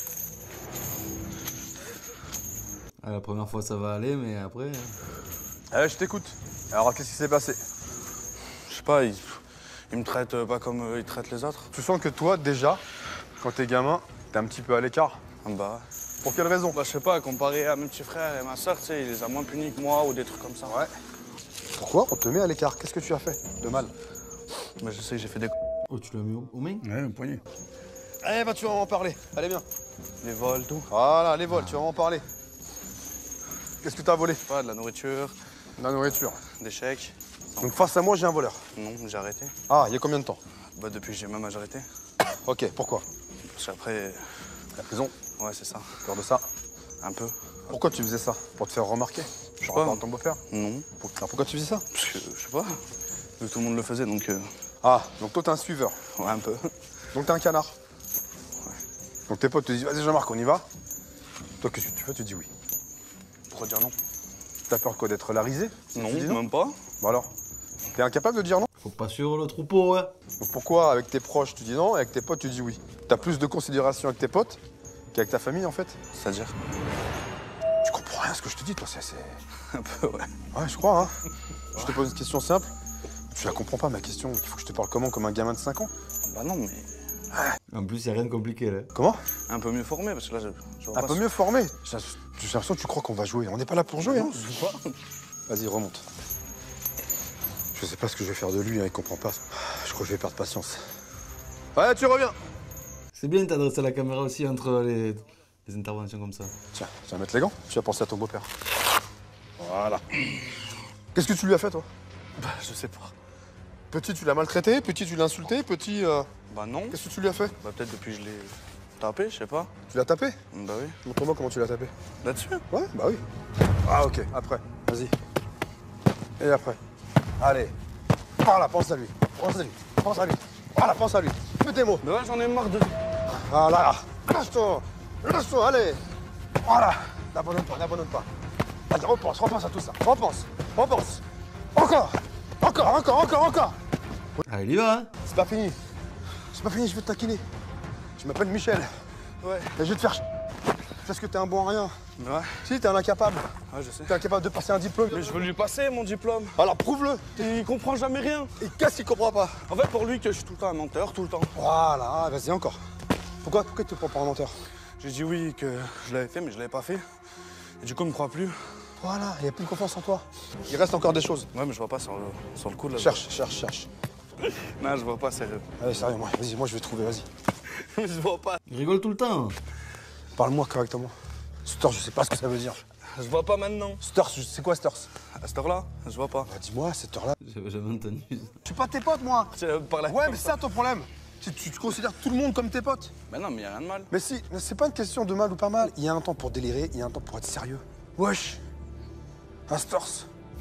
Ah, la première fois, ça va aller, mais après... Allez, je t'écoute. Alors, qu'est-ce qui s'est passé? Je sais pas, il, il me traite euh, pas comme euh, il traite les autres. Tu sens que toi, déjà, quand t'es gamin, t'es un petit peu à l'écart? Ah bah. Pour quelle raison? Bah, je sais pas, comparé à mes petits frères et ma soeur, tu sais, il les a moins punis que moi ou des trucs comme ça. Ouais. Pourquoi on te met à l'écart? Qu'est-ce que tu as fait de mal? Bah, je sais que j'ai fait des. Oh, tu l'as mis au, au main? Ouais, au poignet. Eh bah, tu vas m'en parler. Allez, viens. Les vols, tout. Voilà, les vols, tu vas m'en parler. Qu'est-ce que t'as volé? Pas de la nourriture. De la nourriture. Des chèques. Donc, face à moi, j'ai un voleur. Non, j'ai arrêté. Ah, il y a combien de temps? Bah, depuis que j'ai ma majorité. Ok, pourquoi? Parce qu'après. La prison? Ouais, c'est ça. Peur de ça? Un peu. Pourquoi tu faisais ça? Pour te faire remarquer? Je sais Par pas. rapport à ton beau-père? Non. Pour- Alors, pourquoi tu faisais ça? Parce que, je sais pas. Vu que tout le monde le faisait, donc. euh, Ah, donc toi, t'es un suiveur. Ouais, un peu. Donc, t'es un canard. Ouais. Donc, tes potes te disent, vas-y, Jean-Marc, on y va. Toi, qu'est-ce que tu fais? Tu dis oui. Pourquoi dire non? T'as peur quoi? D'être la risée? Non, Tu dis même pas. Bah alors? T'es incapable de dire non? Faut pas suivre le troupeau, ouais. Donc pourquoi avec tes proches tu dis non et avec tes potes tu dis oui? T'as plus de considération avec tes potes qu'avec ta famille en fait? C'est-à-dire? Tu comprends rien à ce que je te dis toi, c'est... c'est- Un peu, ouais. Ouais, je crois, hein. Je te pose une question simple. Tu la comprends pas ma question, il faut que je te parle comment? Comme un gamin de cinq ans? Bah non, mais. En plus, y a rien de compliqué, là. Comment? Un peu mieux formé, parce que là, je. je vois Un pas peu ce- mieux formé. J'ai j'ai l'impression que tu crois qu'on va jouer. On n'est pas là pour jouer, hein. Non, je joue pas. Vas-y, remonte. Je sais pas ce que je vais faire de lui, hein, il comprend pas. Je crois que je vais perdre patience. Ouais, tu reviens. C'est bien d'adresser la caméra aussi entre les, les interventions comme ça. Tiens, tu vas mettre les gants. Tu vas penser à ton beau-père. Voilà. Qu'est-ce que tu lui as fait, toi? Bah, je sais pas. Petit, tu l'as maltraité? Petit, tu l'as insulté? Petit, euh, Bah non. qu'est-ce que tu lui as fait? Bah peut-être depuis que je l'ai tapé, je sais pas. Tu l'as tapé? Bah oui. Montre-moi comment tu l'as tapé. Là-dessus? Ouais, bah oui. Ah, ok, après. Vas-y. Et après. Allez. Voilà, pense à lui. Pense à lui. Pense à lui. Voilà, pense à lui. Fais tes mots. Mais ouais, j'en ai marre de. Voilà. Lâche-toi. Lâche-toi, allez. Voilà. N'abandonne pas, n'abandonne pas. Vas-y, repense, repense à tout ça. Repense, repense. Encore. Encore, encore, encore, encore. Ah, il y va, hein. C'est pas fini. C'est pas fini, je vais te taquiner. Je m'appelle Michel. Ouais. Et je vais te faire ch... Parce que t'es un bon à rien. Ouais. Si, t'es un incapable. Ouais, je sais. T'es incapable de passer un diplôme. Mais je veux lui passer mon diplôme. Alors prouve-le. Il comprend jamais rien. Et qu'est-ce qu'il comprend pas? En fait, pour lui, que je suis tout le temps un menteur, tout le temps. Voilà, vas-y encore. Pourquoi, pourquoi tu te prends pour un menteur? J'ai dit oui, que je l'avais fait, mais je l'avais pas fait. Et du coup, il me croit plus. Voilà, il n'y a plus de confiance en toi. Il reste encore des choses. Ouais, mais je vois pas sur le, sur le coup, là. Cherche, cherche, cherche. Non, je vois pas, sérieux. Allez, sérieux, moi, vas-y, moi je vais trouver, vas-y. Je vois pas. Il rigole tout le temps. Parle-moi correctement. Stors, je sais pas ce que ça veut dire. Je vois pas maintenant. Stors, c'est quoi Stors? À cette heure-là, je vois pas. Bah dis-moi, à cette heure-là. J'avais jamais entendu. Je suis pas tes potes, moi. Tu parles Ouais, mais c'est ça ton problème. Tu, tu, tu considères tout le monde comme tes potes. Mais non, mais y a rien de mal. Mais si, mais c'est pas une question de mal ou pas mal. Il y a un temps pour délirer, il y a un temps pour être sérieux. Wesh. Un Stors.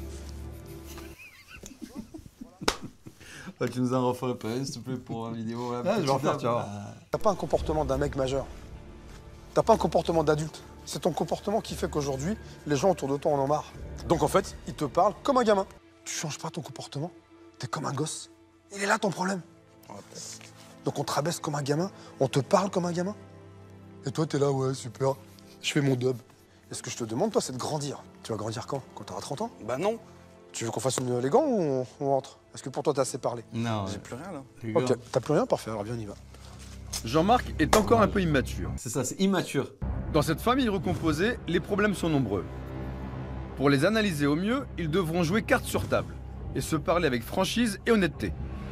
Ouais, tu nous en refais un peu, s'il te plaît, pour une vidéo. Là, Ouais, je vais en faire, tu vas voir. T'as pas un comportement d'un mec majeur. T'as pas un comportement d'adulte. C'est ton comportement qui fait qu'aujourd'hui, les gens autour de toi en ont marre. Donc en fait, ils te parlent comme un gamin. Tu changes pas ton comportement, T'es comme un gosse. Il est là ton problème. Donc on te rabaisse comme un gamin, on te parle comme un gamin. Et toi, t'es là, ouais, super. Je fais mon dub. Et ce que je te demande, toi, c'est de grandir. Tu vas grandir quand? Quand t'auras trente ans? Bah non. Tu veux qu'on fasse une, les gants ou on, on rentre? Est-ce que pour toi, t'as assez parlé? Non. J'ai plus rien là. Ok, t'as plus rien? Parfait, alors viens, on y va. Jean-Marc est encore un peu immature. C'est ça, c'est immature. Dans cette famille recomposée, les problèmes sont nombreux. Pour les analyser au mieux, ils devront jouer carte sur table et se parler avec franchise et honnêteté.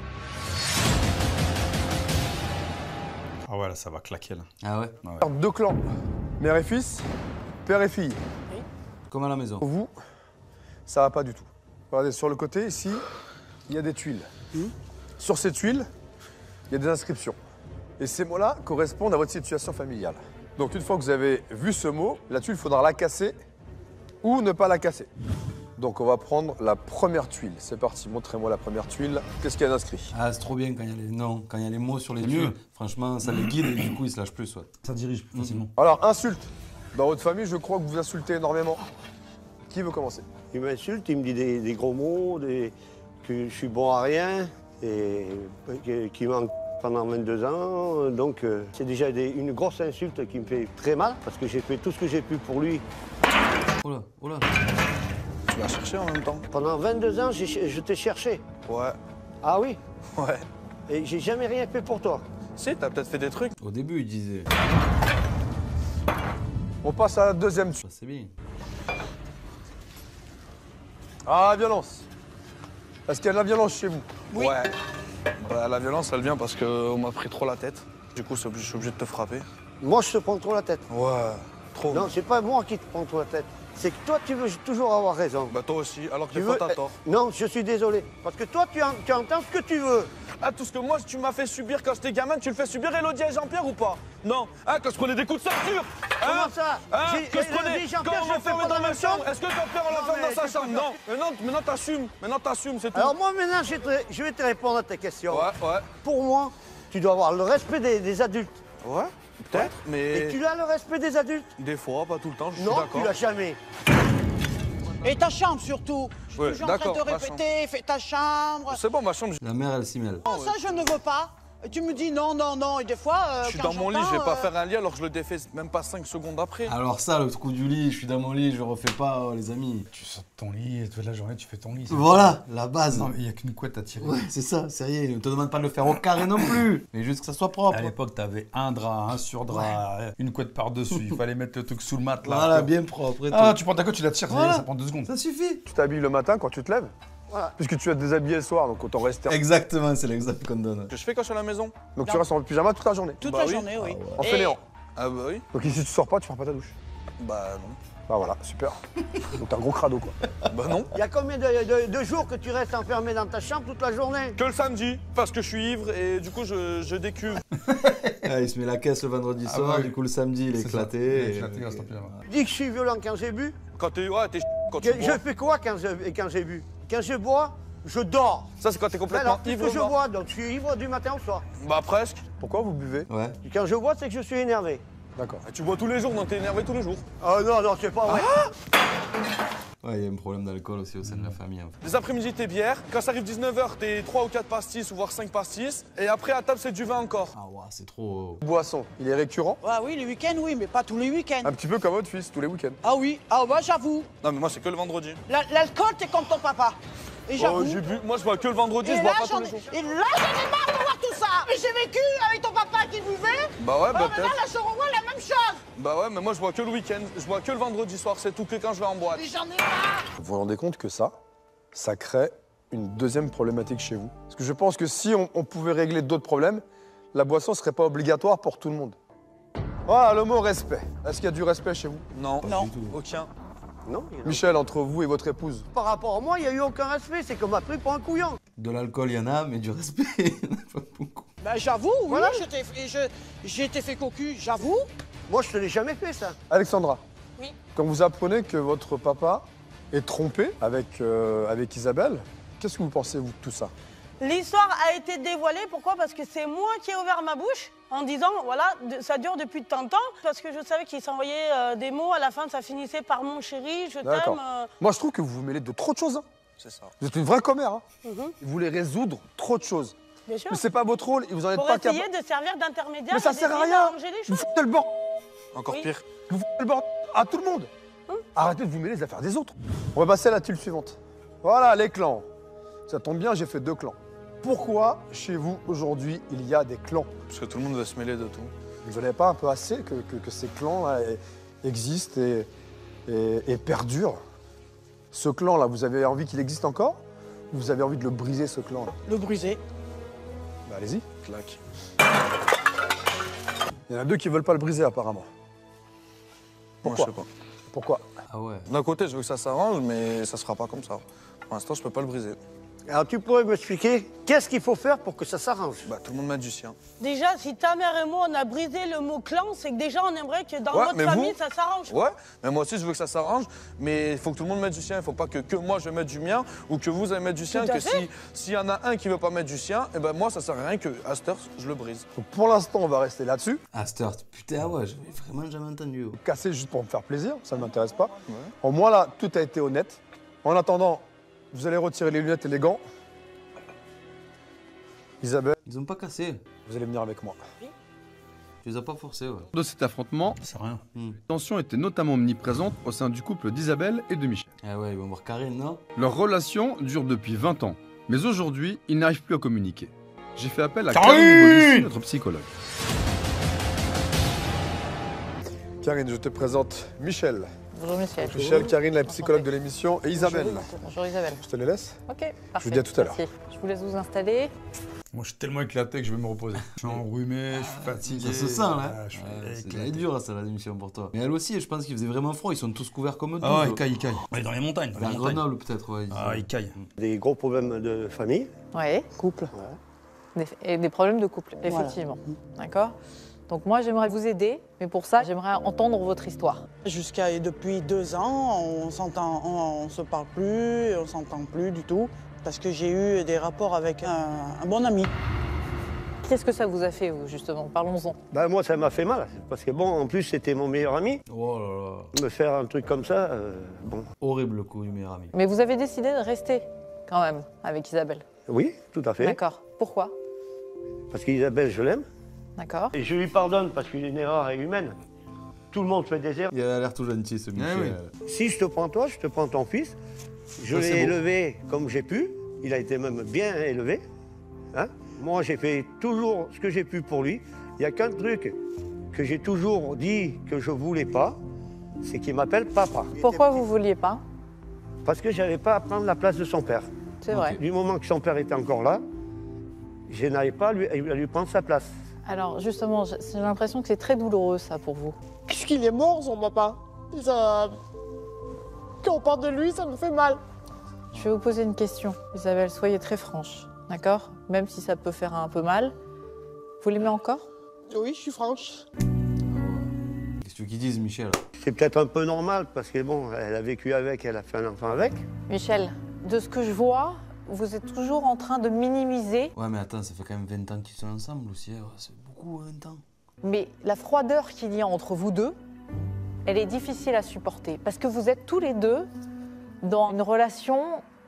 Ah ouais, là, ça va claquer, là. Ah ouais, ouais. Deux clans, mère et fils, père et fille. Oui. Comme à la maison. Pour vous, ça va pas du tout. Regardez, sur le côté, ici, il y a des tuiles. Mmh. Sur ces tuiles, il y a des inscriptions. Et ces mots-là correspondent à votre situation familiale. Donc une fois que vous avez vu ce mot, la tuile, il faudra la casser ou ne pas la casser. Donc on va prendre la première tuile. C'est parti, montrez-moi la première tuile. Qu'est-ce qu'il y a d'inscrit? Ah, c'est trop bien quand il y a les noms, quand il y a les mots sur les tuiles. Franchement, ça les guide et du coup, ils se lâchent plus. Ouais. Ça dirige plus facilement. Alors, insulte. Dans votre famille, je crois que vous insultez énormément. Qui veut commencer? Il m'insulte, il me dit des, des gros mots, des, que je suis bon à rien et qu'il manque pendant vingt-deux ans. Donc, euh, c'est déjà des, une grosse insulte qui me fait très mal parce que j'ai fait tout ce que j'ai pu pour lui. Oula, oula. Tu l'as cherché en même temps? Pendant vingt-deux ans, je t'ai cherché. Ouais. Ah oui? Ouais. Et j'ai jamais rien fait pour toi. Si, t'as peut-être fait des trucs. Au début, il disait. On passe à la deuxième tuile. C'est bien. Ah, la violence. Est-ce qu'il y a de la violence chez vous? Oui. Ouais. Bah, la violence, elle vient parce qu'on m'a pris trop la tête. Du coup, je suis obligé de te frapper. Moi, je te prends trop la tête. Ouais, trop. Non, c'est pas moi qui te prends trop la tête. C'est que toi, tu veux toujours avoir raison. Bah toi aussi, alors que tu des fois, veux... t'as tort. Non, je suis désolé. Parce que toi, tu, en... tu entends ce que tu veux. Ah, tout ce que moi, tu m'as fait subir quand j'étais gamin, tu le fais subir Elodie et Jean-Pierre ou pas? Non. Ah, quand je prenais des coups de ceinture. Comment hein ça? Hein J'ai- Que je prenais... Elodie, Quand Jean-Pierre, on je fais m'enfermait pas dans dans ma la chambre, chambre. est-ce que Jean-Pierre, on Non, l'enferme mais dans sa c'est chambre? pas Non. Maintenant, maintenant t'assumes. Maintenant, t'assumes, c'est tout. Alors moi, maintenant, je, te... je vais te répondre à tes questions. Ouais, ouais. Pour moi, tu dois avoir le respect des, des adultes. Ouais, peut-être, mais... Et tu as le respect des adultes? Des fois, pas tout le temps, je suis Non, d'accord. tu l'as jamais. Et ta chambre surtout. Je suis Ouais, toujours en train de d'accord, te ma répéter, fais ta chambre. C'est bon, ma chambre, La mère, elle s'y mêle. Non, ça je ne veux pas. Et tu me dis non, non, non. Et des fois, euh, je suis quand dans mon lit, j'entends, je vais pas euh, faire un lit alors que je le défais même pas cinq secondes après. Alors ça, le trou du lit, je suis dans mon lit, je refais pas, oh, les amis. Tu sors de ton lit et toute la journée, tu fais ton lit. Voilà, la base. Non, mais il n'y a qu'une couette à tirer. Ouais, c'est ça, sérieux. Ne te demande pas de le faire au carré non plus. Mais juste que ça soit propre. À l'époque, t'avais un drap, un surdrap, une couette par-dessus. Il fallait mettre le truc sous le matelas. Voilà, bien propre et Ah, tout. tu prends ta couette, tu la tires, Voilà. ça prend deux secondes. Ça suffit. Tu t'habilles le matin quand tu te lèves. Voilà. Puisque tu vas te déshabiller le soir, donc autant rester. Exactement, c'est l'exemple qu'on donne. Que je fais quand je suis à la maison? Donc tu restes en pyjama toute la journée. toute Bah la oui. journée, oui. En Et- fainéant. Ah bah oui. Donc ici tu sors pas, tu prends pas ta douche. Bah non. Bah voilà, super. Donc t'es un gros crado quoi. Bah non. Il y a combien de, de- de jours que tu restes enfermé dans ta chambre toute la journée? Que le samedi, parce que je suis ivre et du coup je, je décuve. Ah, il se met la caisse le vendredi Ah soir, bah oui. du coup le samedi il est C'est ça. éclaté. Il est et- éclaté, il reste en pyjama. Tu dis que je suis violent quand j'ai bu? Quand t'es ouais, t'es quand tu Que- bois. Je fais quoi quand je- quand j'ai bu? Quand je bois, je dors. Ça c'est quand t'es complètement Alors, puisque ivre. je mort. bois, donc je suis ivre du matin au soir. Bah presque. Pourquoi vous buvez? Ouais. Et quand je bois, c'est que je suis énervé. D'accord. Tu bois tous les jours, donc t'es énervé tous les jours. Oh non, non, c'est pas vrai. Ouais, il y a un problème d'alcool aussi au sein de la famille. En fait. Les après-midi t'es bière. Quand ça arrive dix-neuf heures, t'es trois ou quatre pastis ou voire cinq pastis. Et après à table c'est du vin encore. Ah ouais, c'est trop. Boisson, il est récurrent. Ah oui, les week-ends, oui, mais pas tous les week-ends. Un petit peu comme votre fils, tous les week-ends. Ah oui, ah bah j'avoue. Non mais moi c'est que le vendredi. La- L'alcool, t'es comme ton papa. Et j'avoue. Oh, j'ai bu. Moi je bois que le vendredi, Et je là, bois pas tous j'en les ai... jours. Et là, j'en ai marre de voir tout ça. Mais j'ai vécu avec ton papa qui buvait. Bah ouais, Alors bah maintenant, peut-être. là, je revois la même chose. Bah ouais, mais moi je bois que le week-end. Je bois que le vendredi soir, c'est tout, que quand je vais en boîte. Mais j'en ai marre. Vous vous rendez compte que ça, ça crée une deuxième problématique chez vous? Parce que je pense que si on, on pouvait régler d'autres problèmes, la boisson ne serait pas obligatoire pour tout le monde. Voilà, le mot respect. Est-ce qu'il y a du respect chez vous? Non, Non. aucun. Non, il y en a- Michel, entre vous et votre épouse? Par rapport à moi, il n'y a eu aucun respect. C'est qu'on m'a pris pour un couillon. De l'alcool, il y en a, mais du respect, il y en a pas beaucoup. Bah j'avoue, oui, Voilà. je t'ai fait- je- j'ai été fait cocu, j'avoue. Moi, je te l'ai jamais fait, ça. Alexandra. Oui. Quand vous apprenez que votre papa est trompé avec, euh, avec Isabelle, qu'est-ce que vous pensez, vous, de tout ça? L'histoire a été dévoilée, pourquoi? Parce que c'est moi qui ai ouvert ma bouche en disant, voilà, de- ça dure depuis tant de temps, parce que je savais qu'il s'envoyait euh, des mots, à la fin ça finissait par mon chéri, je D'accord. t'aime. euh. Moi, je trouve que vous vous mêlez de trop de choses. Hein. C'est ça. Vous êtes une vraie commère. Hein. Mhm. Vous voulez résoudre trop de choses. Bien sûr. Mais c'est pas votre rôle et vous en êtes Pour pas essayer capable. de servir d'intermédiaire. Mais ça et sert à d'essayer rien. d'arranger les Vous choses. foutez le bord. Encore Oui. pire. Vous foutez le bord à tout le monde. Arrêtez de vous mêler les affaires des autres. On va passer à la tuile suivante. Voilà, les clans. Ça tombe bien, j'ai fait deux clans. Pourquoi, chez vous, aujourd'hui, il y a des clans? Parce que tout le monde veut se mêler de tout. Vous n'avez pas un peu assez que, que, que ces clans-là existent et, et, et perdurent? Ce clan-là, vous avez envie qu'il existe encore? Ou vous avez envie de le briser, ce clan-là? Le briser. Bah, allez-y. Clac. Il y en a deux qui veulent pas le briser, apparemment. Pourquoi? Moi, je sais pas. Pourquoi? Ah ouais. D'un côté, je veux que ça s'arrange, mais ça se fera pas comme ça. Pour l'instant, je peux pas le briser. Alors tu pourrais m'expliquer qu'est-ce qu'il faut faire pour que ça s'arrange? Bah, tout le monde met du sien. Déjà, si ta mère et moi, on a brisé le mot clan, c'est que déjà, on aimerait que dans Ouais, votre mais famille, vous- ça s'arrange. Ouais, mais moi aussi, je veux que ça s'arrange, mais il faut que tout le monde mette du sien. Il faut pas que, que moi, je mette du mien ou que vous allez mettre du sien. Tout à Que fait. si s'il y en a un qui veut pas mettre du sien, et ben moi, ça sert à rien que à cette heure, je le brise. Donc, pour l'instant, on va rester là-dessus. Ah, Sturt, putain, ah ouais, j'avais vraiment jamais entendu. oh. Casser juste pour me faire plaisir, ça ne m'intéresse pas. Au moins là, tout a été honnête. En attendant, vous allez retirer les lunettes et les gants. Isabelle, Ils ont pas cassé. vous allez venir avec moi. Tu les as pas forcés, ouais. De cet affrontement, C'est rien. Hmm. la tension était notamment omniprésente au sein du couple d'Isabelle et de Michel. Ah ouais, ils vont voir Karine, non? Leur relation dure depuis vingt ans, mais aujourd'hui, ils n'arrivent plus à communiquer. J'ai fait appel à Karine Karine Ibolici, notre psychologue. Karine, je te présente Michel. Bonjour Michel. Michel, Karine, la psychologue de l'émission, et Isabelle. Bonjour Isabelle. Je te les laisse. Ok, parfait. vous dis à tout à l'heure. Merci. Je vous laisse vous installer. Moi, je suis tellement éclaté que je vais me reposer. Je suis enrhumé, je suis fatigué. Ça se sent, là. Ah, je suis Ouais, c'est éclaté. dur, ça, la démission pour toi. Mais elle aussi, je pense qu'il faisait vraiment froid. Ils sont tous couverts comme eux. Ah ouais, il caille, il caille. On est dans les montagnes. Dans les À montagnes. Grenoble, peut-être, ouais. ils Ah, sont- il caille. Des gros problèmes de famille. Oui. Couple. Des, et des problèmes de couple, Voilà. effectivement. D'accord. Donc moi, j'aimerais vous aider, mais pour ça, j'aimerais entendre votre histoire. Jusqu'à depuis deux ans, on s'entend, on, on se parle plus, on s'entend plus du tout, parce que j'ai eu des rapports avec un, un bon ami. Qu'est-ce que ça vous a fait, vous, justement? Parlons-en. Ben, moi, ça m'a fait mal. Parce que bon, en plus, c'était mon meilleur ami. Oh là là. Me faire un truc comme ça, euh, bon. Horrible le coup du meilleur ami. Mais vous avez décidé de rester, quand même, avec Isabelle. Oui, tout à fait. D'accord. Pourquoi? Parce qu'Isabelle, je l'aime. D'accord. Et je lui pardonne parce qu'une erreur est humaine. Tout le monde fait des erreurs. Il a l'air tout gentil, ce Michel. Si je te prends toi, je te prends ton fils. Je Ça, c'est l'ai beau. élevé comme j'ai pu. Il a été même bien élevé. Hein? Moi, j'ai fait toujours ce que j'ai pu pour lui. Il n'y a qu'un truc que j'ai toujours dit que je voulais pas, c'est qu'il m'appelle papa. Pourquoi vous vouliez pas? Parce que j'avais pas à prendre la place de son père. C'est vrai. Du moment que son père était encore là, je n'avais pas à lui, à lui prendre sa place. Alors, justement, j'ai j'ai l'impression que c'est très douloureux, ça, pour vous. Puisqu'il est mort, son papa. Ça... Quand on parle de lui, ça me fait mal. Je vais vous poser une question, Isabelle, soyez très franche, d'accord? Même si ça peut faire un peu mal. Vous l'aimez encore? Oui, je suis franche. Qu'est-ce que tu veux qu'ils disent, Michel? C'est peut-être un peu normal parce que bon, elle a vécu avec, elle a fait un enfant avec. Michel, de ce que je vois, vous êtes toujours en train de minimiser, Ouais, mais attends, ça fait quand même vingt ans qu'ils sont ensemble aussi. hein. C'est beaucoup, vingt ans. mais la froideur qu'il y a entre vous deux, elle est difficile à supporter. Parce que vous êtes tous les deux dans une relation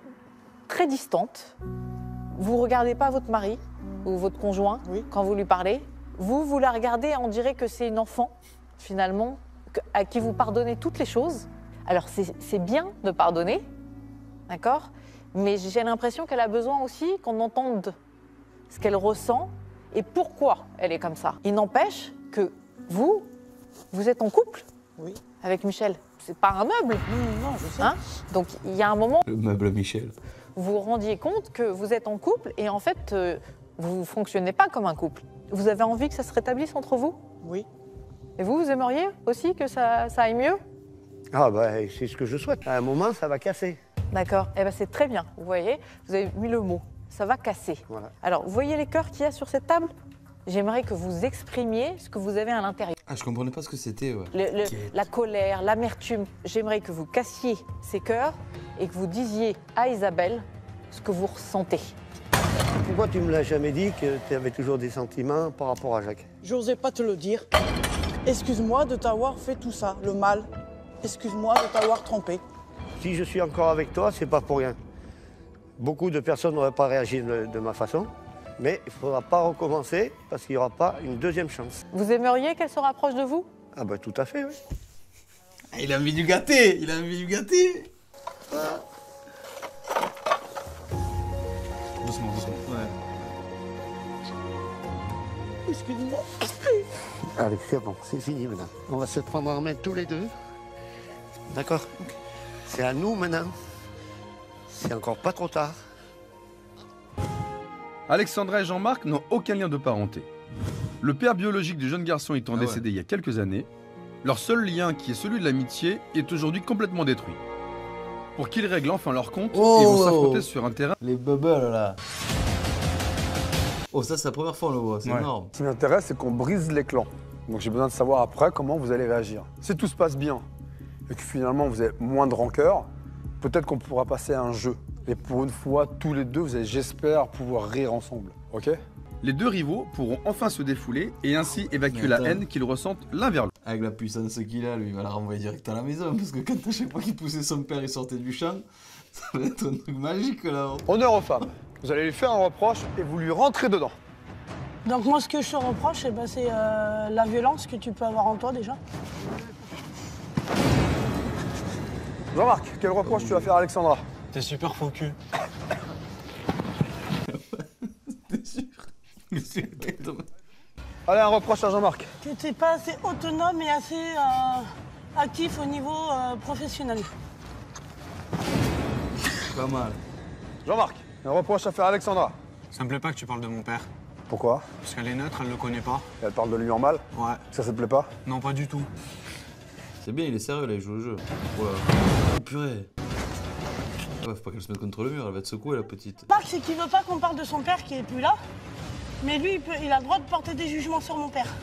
très distante. Vous ne regardez pas votre mari ou votre conjoint quand vous lui parlez. Vous, vous la regardez, on dirait que c'est une enfant, finalement, que- à qui vous pardonnez toutes les choses. Alors, c'est c'est bien de pardonner, d'accord? Mais j'ai l'impression qu'elle a besoin aussi qu'on entende ce qu'elle ressent et pourquoi elle est comme ça. Il n'empêche que vous, vous êtes en couple Oui. avec Michel. C'est pas un meuble. Non, non, je sais. Hein? Donc, il y a un moment Le meuble Michel. vous vous rendiez compte que vous êtes en couple et en fait, euh, vous ne fonctionnez pas comme un couple. Vous avez envie que ça se rétablisse entre vous? Oui. Et vous, vous aimeriez aussi que ça, ça aille mieux? Ah ben, c'est ce que je souhaite. À un moment, ça va casser. D'accord. Eh ben, c'est très bien. Vous voyez, vous avez mis le mot. Ça va casser. Voilà. Alors, vous voyez les cœurs qu'il y a sur cette table? J'aimerais que vous exprimiez ce que vous avez à l'intérieur. Ah, je comprenais pas ce que c'était, ouais. Le- le- la colère, l'amertume. J'aimerais que vous cassiez ces cœurs et que vous disiez à Isabelle ce que vous ressentez. Pourquoi tu me l'as jamais dit que tu avais toujours des sentiments par rapport à Jacques? J'osais pas te le dire. Excuse-moi de t'avoir fait tout ça, le mal. Excuse-moi de t'avoir trompé. Si je suis encore avec toi, c'est pas pour rien. Beaucoup de personnes n'auraient pas réagi de, de ma façon, mais il ne faudra pas recommencer parce qu'il n'y aura pas une deuxième chance. Vous aimeriez qu'elle se rapproche de vous? Ah bah tout à fait, oui. Il a envie du gâter, il a envie du gâter. Ah. Doucement, doucement. Ouais. Excuse-moi. Allez, c'est bon, c'est fini maintenant. On va se prendre en main tous les deux. D'accord? C'est à nous maintenant. C'est encore pas trop tard. Alexandra et Jean-Marc n'ont aucun lien de parenté. Le père biologique du jeune garçon étant Ah ouais. décédé il y a quelques années, leur seul lien, qui est celui de l'amitié, est aujourd'hui complètement détruit. Pour qu'ils règlent enfin leur compte, Oh. ils vont s'affronter sur un terrain. Les bubbles là. Oh, ça, c'est la première fois on le voit, c'est Ouais. énorme. Ce qui m'intéresse, c'est qu'on brise les clans. Donc j'ai besoin de savoir après comment vous allez réagir. Si tout se passe bien et que finalement vous avez moins de rancœur, peut-être qu'on pourra passer à un jeu. Et pour une fois, tous les deux, vous allez, j'espère, pouvoir rire ensemble. Ok? Les deux rivaux pourront enfin se défouler et ainsi évacuer Mais la attends. haine qu'ils ressentent l'un vers l'autre. Avec la puissance qu'il a, lui, il va la renvoyer direct à la maison. Parce que quand à chaque fois qu'il poussait son père, il sortait du champ, ça va être un truc magique là. Honneur aux femmes. Vous allez lui faire un reproche et vous lui rentrez dedans. Donc moi, ce que je te reproche, eh ben, c'est euh, la violence que tu peux avoir en toi déjà. Jean-Marc, quel reproche tu vas faire à Alexandra? T'es super faux cul. Allez, un reproche à Jean-Marc. Que t'es pas assez autonome et assez euh, actif au niveau euh, professionnel. Pas mal. Jean-Marc, un reproche à faire à Alexandra. Ça me plaît pas que tu parles de mon père. Pourquoi? Parce qu'elle est neutre, elle le connaît pas. Et elle parle de lui en mal? Ouais. Ça, ça te plaît pas? Non, pas du tout. C'est bien, il est sérieux là, il joue au jeu. Oh là. Oh purée. Ouais, faut pas qu'elle se mette contre le mur, elle va être secouée la petite. Marc, c'est qu'il veut pas qu'on parle de son père qui est plus là. Mais lui, il, peut, il a le droit de porter des jugements sur mon père.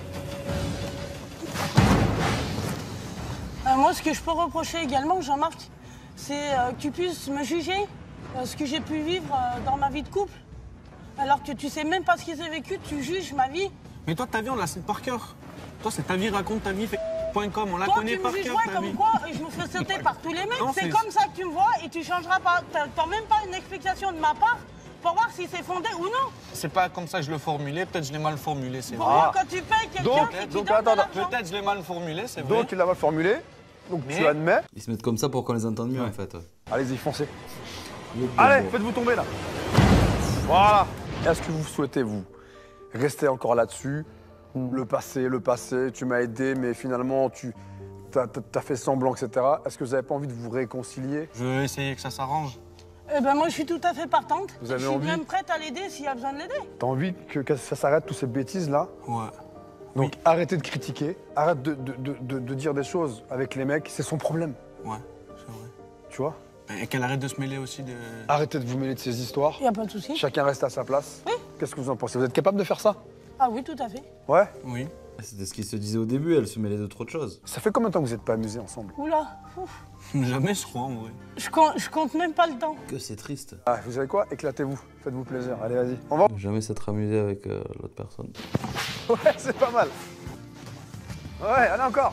Euh, moi, ce que je peux reprocher également, Jean-Marc, c'est euh, que tu puisses me juger euh, ce que j'ai pu vivre euh, dans ma vie de couple. Alors que tu sais même pas ce qu'ils ont vécu, tu juges ma vie. Mais toi, ta vie, on la sait par cœur. Toi, c'est ta vie, raconte ta vie, fait point com, on la Toi, connaît tu par me juges cœur, ouais, ta comme vie. quoi et je me fais sauter par tous les mecs. Non, C'est c'est- comme ça que tu me vois et tu changeras pas. T'as t'as même pas une explication de ma part pour voir si c'est fondé ou non. C'est pas comme ça que je le formulais, peut-être je l'ai mal formulé, c'est Pour vrai. moi, quand tu payes quelqu'un, Donc, c'est que tu donc, donnes de attends, l'argent. Peut-être je l'ai mal formulé, c'est vrai. Donc il l'a mal formulé. Donc Mais- tu admets. Ils se mettent comme ça pour qu'on les entende mieux en fait. Allez-y, foncez. Le Allez, bobo. faites-vous tomber là. Voilà. Est-ce que vous souhaitez, vous, rester encore là-dessus? Le passé, le passé, tu m'as aidé, mais finalement, tu as, fait semblant, et cetera. Est-ce que vous n'avez pas envie de vous réconcilier? Je vais essayer que ça s'arrange. Eh ben moi, je suis tout à fait partante. Vous avez je suis envie même prête à l'aider s'il y a besoin de l'aider. T'as envie que, que ça s'arrête, toutes ces bêtises-là? Ouais. Donc arrêtez de critiquer, arrête de, de- de- de- de dire des choses avec les mecs, c'est son problème, Ouais, c'est vrai. tu vois? Et qu'elle arrête de se mêler aussi de... Arrêtez de vous mêler de ces histoires. Il y a pas de souci. Chacun reste à sa place. Oui. Qu'est-ce que vous en pensez? Vous êtes capable de faire ça? Ah oui, tout à fait. Ouais? Oui. C'était ce qu'ils se disaient au début, elle se mêlait de trop de choses. Ça fait combien de temps que vous n'êtes pas amusés ensemble? Oula, ouf. Jamais, je crois, en vrai. Je compte, je compte même pas le temps. Que c'est triste. Ah, vous savez quoi? Éclatez-vous, faites-vous plaisir. Allez, vas-y. On va. Jamais s'être amusé avec euh, l'autre personne. Ouais, c'est pas mal. Ouais, allez encore.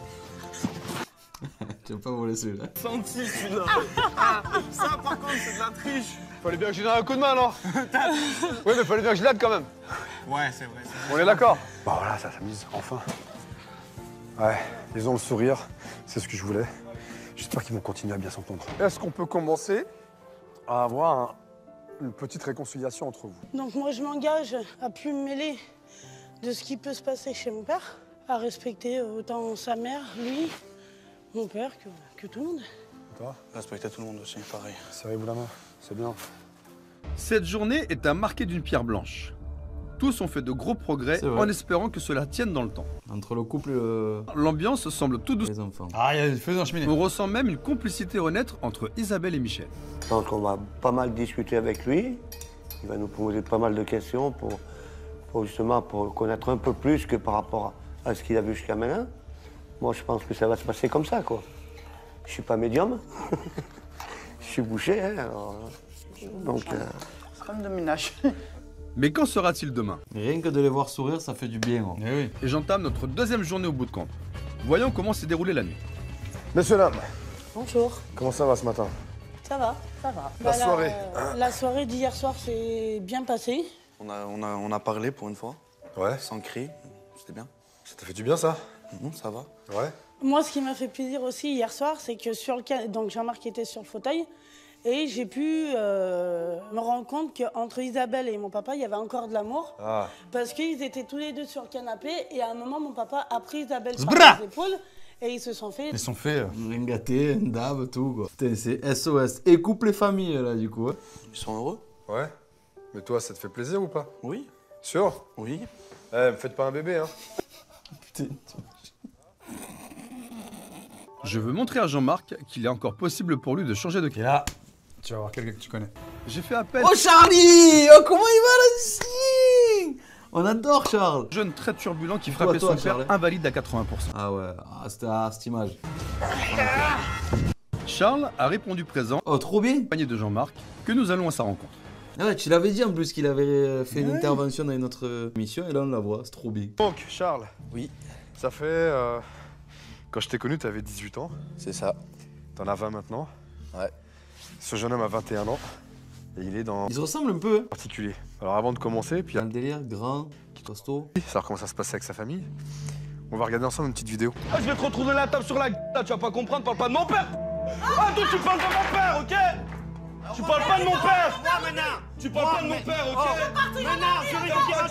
Tu vas pas vous laisser là. Senti, celui-là. Ah, ça, par contre, c'est de la triche. Fallait bien que je lui donne un coup de main, alors. Ouais, mais fallait bien que je l'aide quand même. Ouais, c'est vrai. On est d'accord? Bon, voilà, ça s'amuse, enfin. Ouais, ils ont le sourire, c'est ce que je voulais. J'espère qu'ils vont continuer à bien s'entendre. Est-ce qu'on peut commencer à avoir un- une petite réconciliation entre vous? Donc moi, je m'engage à plus me mêler de ce qui peut se passer chez mon père, à respecter autant sa mère, lui, mon père, que, que tout le monde. Toi? Respecter tout le monde aussi, pareil. Serrez-vous la main, c'est bien. Cette journée est à marquer d'une pierre blanche. Tous ont fait de gros progrès C'est vrai. en espérant que cela tienne dans le temps. Entre le couple et le... L'ambiance semble tout douce. les enfants. Ah, il y a le feu dans la cheminée. On ressent même une complicité renaître entre Isabelle et Michel. Je pense qu'on va pas mal discuter avec lui. Il va nous poser pas mal de questions pour, pour justement pour connaître un peu plus que par rapport à ce qu'il a vu jusqu'à maintenant. Moi, je pense que ça va se passer comme ça, quoi. Je suis pas médium. Je suis bouché, hein, alors, donc... euh, Femme de ménage. Mais qu'en sera-t-il demain? Rien que de les voir sourire, ça fait du bien. Hein. Eh oui. Et j'entame notre deuxième journée au bootcamp. Voyons comment s'est déroulée la nuit. Messieurs, dames, Bonjour. comment ça va ce matin? Ça va, ça va. La soirée. La, la soirée d'hier soir s'est bien passée. On a, on, a, on a parlé pour une fois. Ouais. Sans cri. C'était bien. Ça t'a fait du bien, ça? Mmh, ça va. Ouais. Moi, ce qui m'a fait plaisir aussi hier soir, c'est que sur le can... donc Jean-Marc était sur le fauteuil et j'ai pu euh, me rendre compte qu'entre Isabelle et mon papa, il y avait encore de l'amour. Ah. Parce qu'ils étaient tous les deux sur le canapé et à un moment, mon papa a pris Isabelle par les épaules et ils se sont fait... Ils sont fait... Un gâté, un dab, tout quoi. Putain, c'est S O S. Et couple les familles là, du coup. Hein. Ils sont heureux. Ouais. Mais toi, ça te fait plaisir ou pas? Oui. Sûr? Oui. Eh, me faites pas un bébé, hein. Putain. Je veux montrer à Jean-Marc qu'il est encore possible pour lui de changer de Et là, tu vas voir quelqu'un que tu connais. J'ai fait appel. Oh Charlie! Oh comment il va là ici? On adore Charles. Jeune très turbulent qui frappait toi, son Charles. père invalide à quatre-vingts pour cent. Ah ouais, ah, c'était ah, cette image. Charles a répondu présent. Oh trop bien. Panier de Jean-Marc que nous allons à sa rencontre. Ah ouais, tu l'avais dit en plus qu'il avait fait une intervention dans notre émission et là on la voit, c'est trop bien. Donc Charles. Oui. Ça fait... Euh... Quand je t'ai connu, t'avais dix-huit ans. C'est ça. T'en as vingt maintenant. Ouais. Ce jeune homme a vingt et un ans. Et il est dans... Il se ressemble un peu. Particulier. Alors avant de commencer, puis... Dans le délire, grand, costaud. Savoir comment ça se passait avec sa famille. On va regarder ensemble une petite vidéo. Ah, je vais te retrouver la table sur la gueule, là, tu vas pas comprendre, parle pas de mon père. Ah, toi, tu parles de mon père, ok? Tu parles pas de mon père. Tu parles pas de mon père, ok? Maintenant, je vais dire...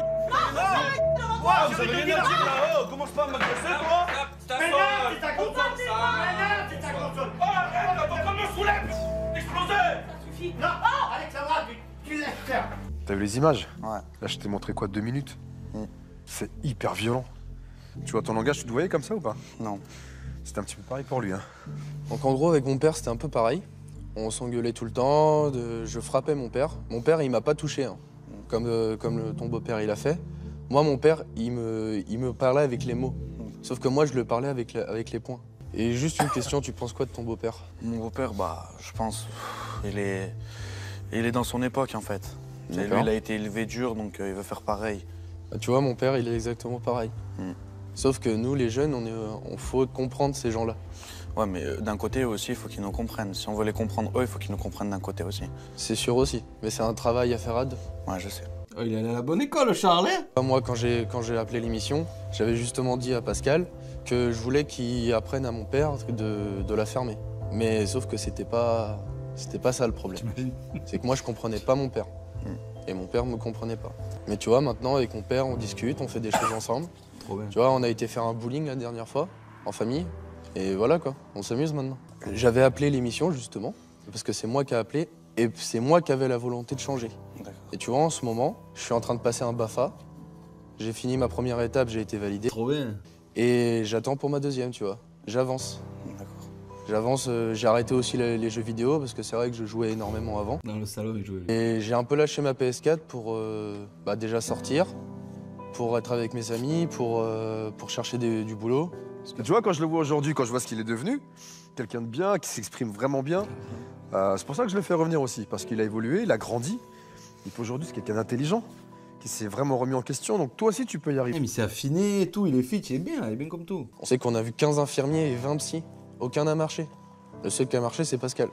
Ah, vous avez rien à dire là, oh, commence pas à m'agresser, toi. Maintenant, c'est ta console. Maintenant, c'est ta console. Oh, arrête, t'es en train de me saouler. Exploser. Ça suffit. Non, Alexandra, tu, tu laisses faire. T'as vu les images? Ouais. Là, je t'ai montré quoi, deux minutes? Mm. C'est hyper violent. Tu vois ton langage, tu te voyais comme ça ou pas? Non. C'était un petit peu pareil pour lui, hein. Donc en gros, avec mon père, c'était un peu pareil. On s'engueulait tout le temps, de... je frappais mon père. Mon père, il m'a pas touché, hein, comme, euh, comme le, ton beau-père, il a fait. Moi, mon père, il me, il me parlait avec les mots. Sauf que moi, je le parlais avec, la, avec les poings. Et juste une question, tu penses quoi de ton beau-père? Mon beau-père, bah, je pense, il est, il est dans son époque, en fait. Et lui, il a été élevé dur, donc euh, il veut faire pareil. Bah, tu vois, mon père, il est exactement pareil. Mm. Sauf que nous, les jeunes, on est, on faut comprendre ces gens-là. Ouais, mais euh, d'un côté aussi, il faut qu'ils nous comprennent. Si on veut les comprendre eux, il faut qu'ils nous comprennent d'un côté aussi. C'est sûr aussi, mais c'est un travail à faire à deux. Ouais, je sais. Oh, il est allé à la bonne école, Charles. Hein? Moi, quand j'ai quand j'ai appelé l'émission, j'avais justement dit à Pascal que je voulais qu'il apprenne à mon père de, de la fermer. Mais sauf que c'était pas, c'était pas ça le problème. C'est que moi, je comprenais pas mon père. Et mon père me comprenait pas. Mais tu vois, maintenant, avec mon père, on discute, on fait des choses ensemble. Trop bien. Tu vois, on a été faire un bowling la dernière fois, en famille. Et voilà, quoi, on s'amuse maintenant. J'avais appelé l'émission, justement, parce que c'est moi qui ai appelé. Et c'est moi qui avais la volonté de changer. Et tu vois, en ce moment, je suis en train de passer un B A F A. J'ai fini ma première étape, j'ai été validé. Trop bien. Et j'attends pour ma deuxième, tu vois. J'avance. J'avance, euh, j'ai arrêté aussi les, les jeux vidéo parce que c'est vrai que je jouais énormément avant. Dans le salon, il jouait. Et j'ai un peu lâché ma P S quatre pour euh, bah, déjà sortir, pour être avec mes amis, pour, euh, pour chercher des, du boulot. Parce que tu vois, quand je le vois aujourd'hui, quand je vois ce qu'il est devenu, quelqu'un de bien, qui s'exprime vraiment bien, euh, c'est pour ça que je le fais revenir aussi, parce qu'il a évolué, il a grandi. Et aujourd'hui, c'est quelqu'un d'intelligent, qui s'est vraiment remis en question, donc toi aussi, tu peux y arriver. Mais il s'est affiné et tout, il est fit, il est bien, il est bien comme tout. On sait qu'on a vu quinze infirmiers et vingt psys, aucun n'a marché. Le seul qui a marché, c'est Pascal.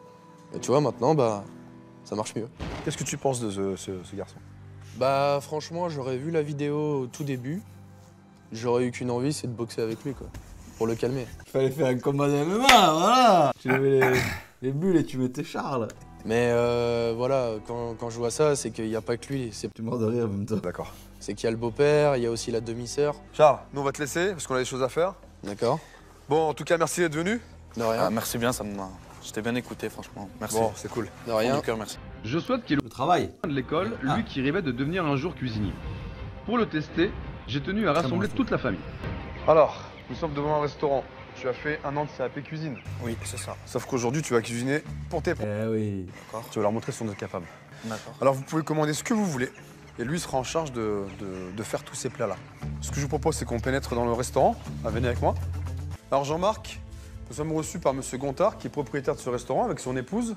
Et tu vois, maintenant, bah, ça marche mieux. Qu'est-ce que tu penses de ce, ce, ce garçon? Bah, franchement, j'aurais vu la vidéo au tout début, j'aurais eu qu'une envie, c'est de boxer avec lui, quoi, pour le calmer. Il fallait faire un combat de M M A, voilà. Tu levais les, les bulles et tu mettais Charles. Mais euh, voilà, quand, quand je vois ça, c'est qu'il n'y a pas que lui. Tu mords de rire en même temps. D'accord. C'est qu'il y a le beau-père, il y a aussi la demi-sœur. Charles, nous on va te laisser, parce qu'on a des choses à faire. D'accord. Bon, en tout cas, merci d'être venu. De rien. Ah, merci bien, ça m'a... Je t'ai bien écouté, franchement. Merci. Bon, c'est cool. De rien. Du cœur, merci. Je souhaite qu'il le travail de l'école, lui ah. qui rêvait de devenir un jour cuisinier. Pour le tester, j'ai tenu à rassembler toute la famille. Alors, nous sommes devant un restaurant. Tu as fait un an de C A P cuisine. Oui, c'est ça. Sauf qu'aujourd'hui, tu vas cuisiner pour tes parents. Eh oui. D'accord. Tu vas leur montrer ce dont tu es capable. D'accord. Alors, vous pouvez commander ce que vous voulez. Et lui sera en charge de, de, de faire tous ces plats-là. Ce que je vous propose, c'est qu'on pénètre dans le restaurant. Ah, venez avec moi. Alors, Jean-Marc, nous sommes reçus par Monsieur Gontard, qui est propriétaire de ce restaurant, avec son épouse,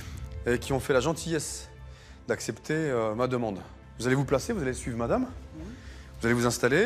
et qui ont fait la gentillesse d'accepter euh, ma demande. Vous allez vous placer, vous allez suivre madame. Vous allez vous installer.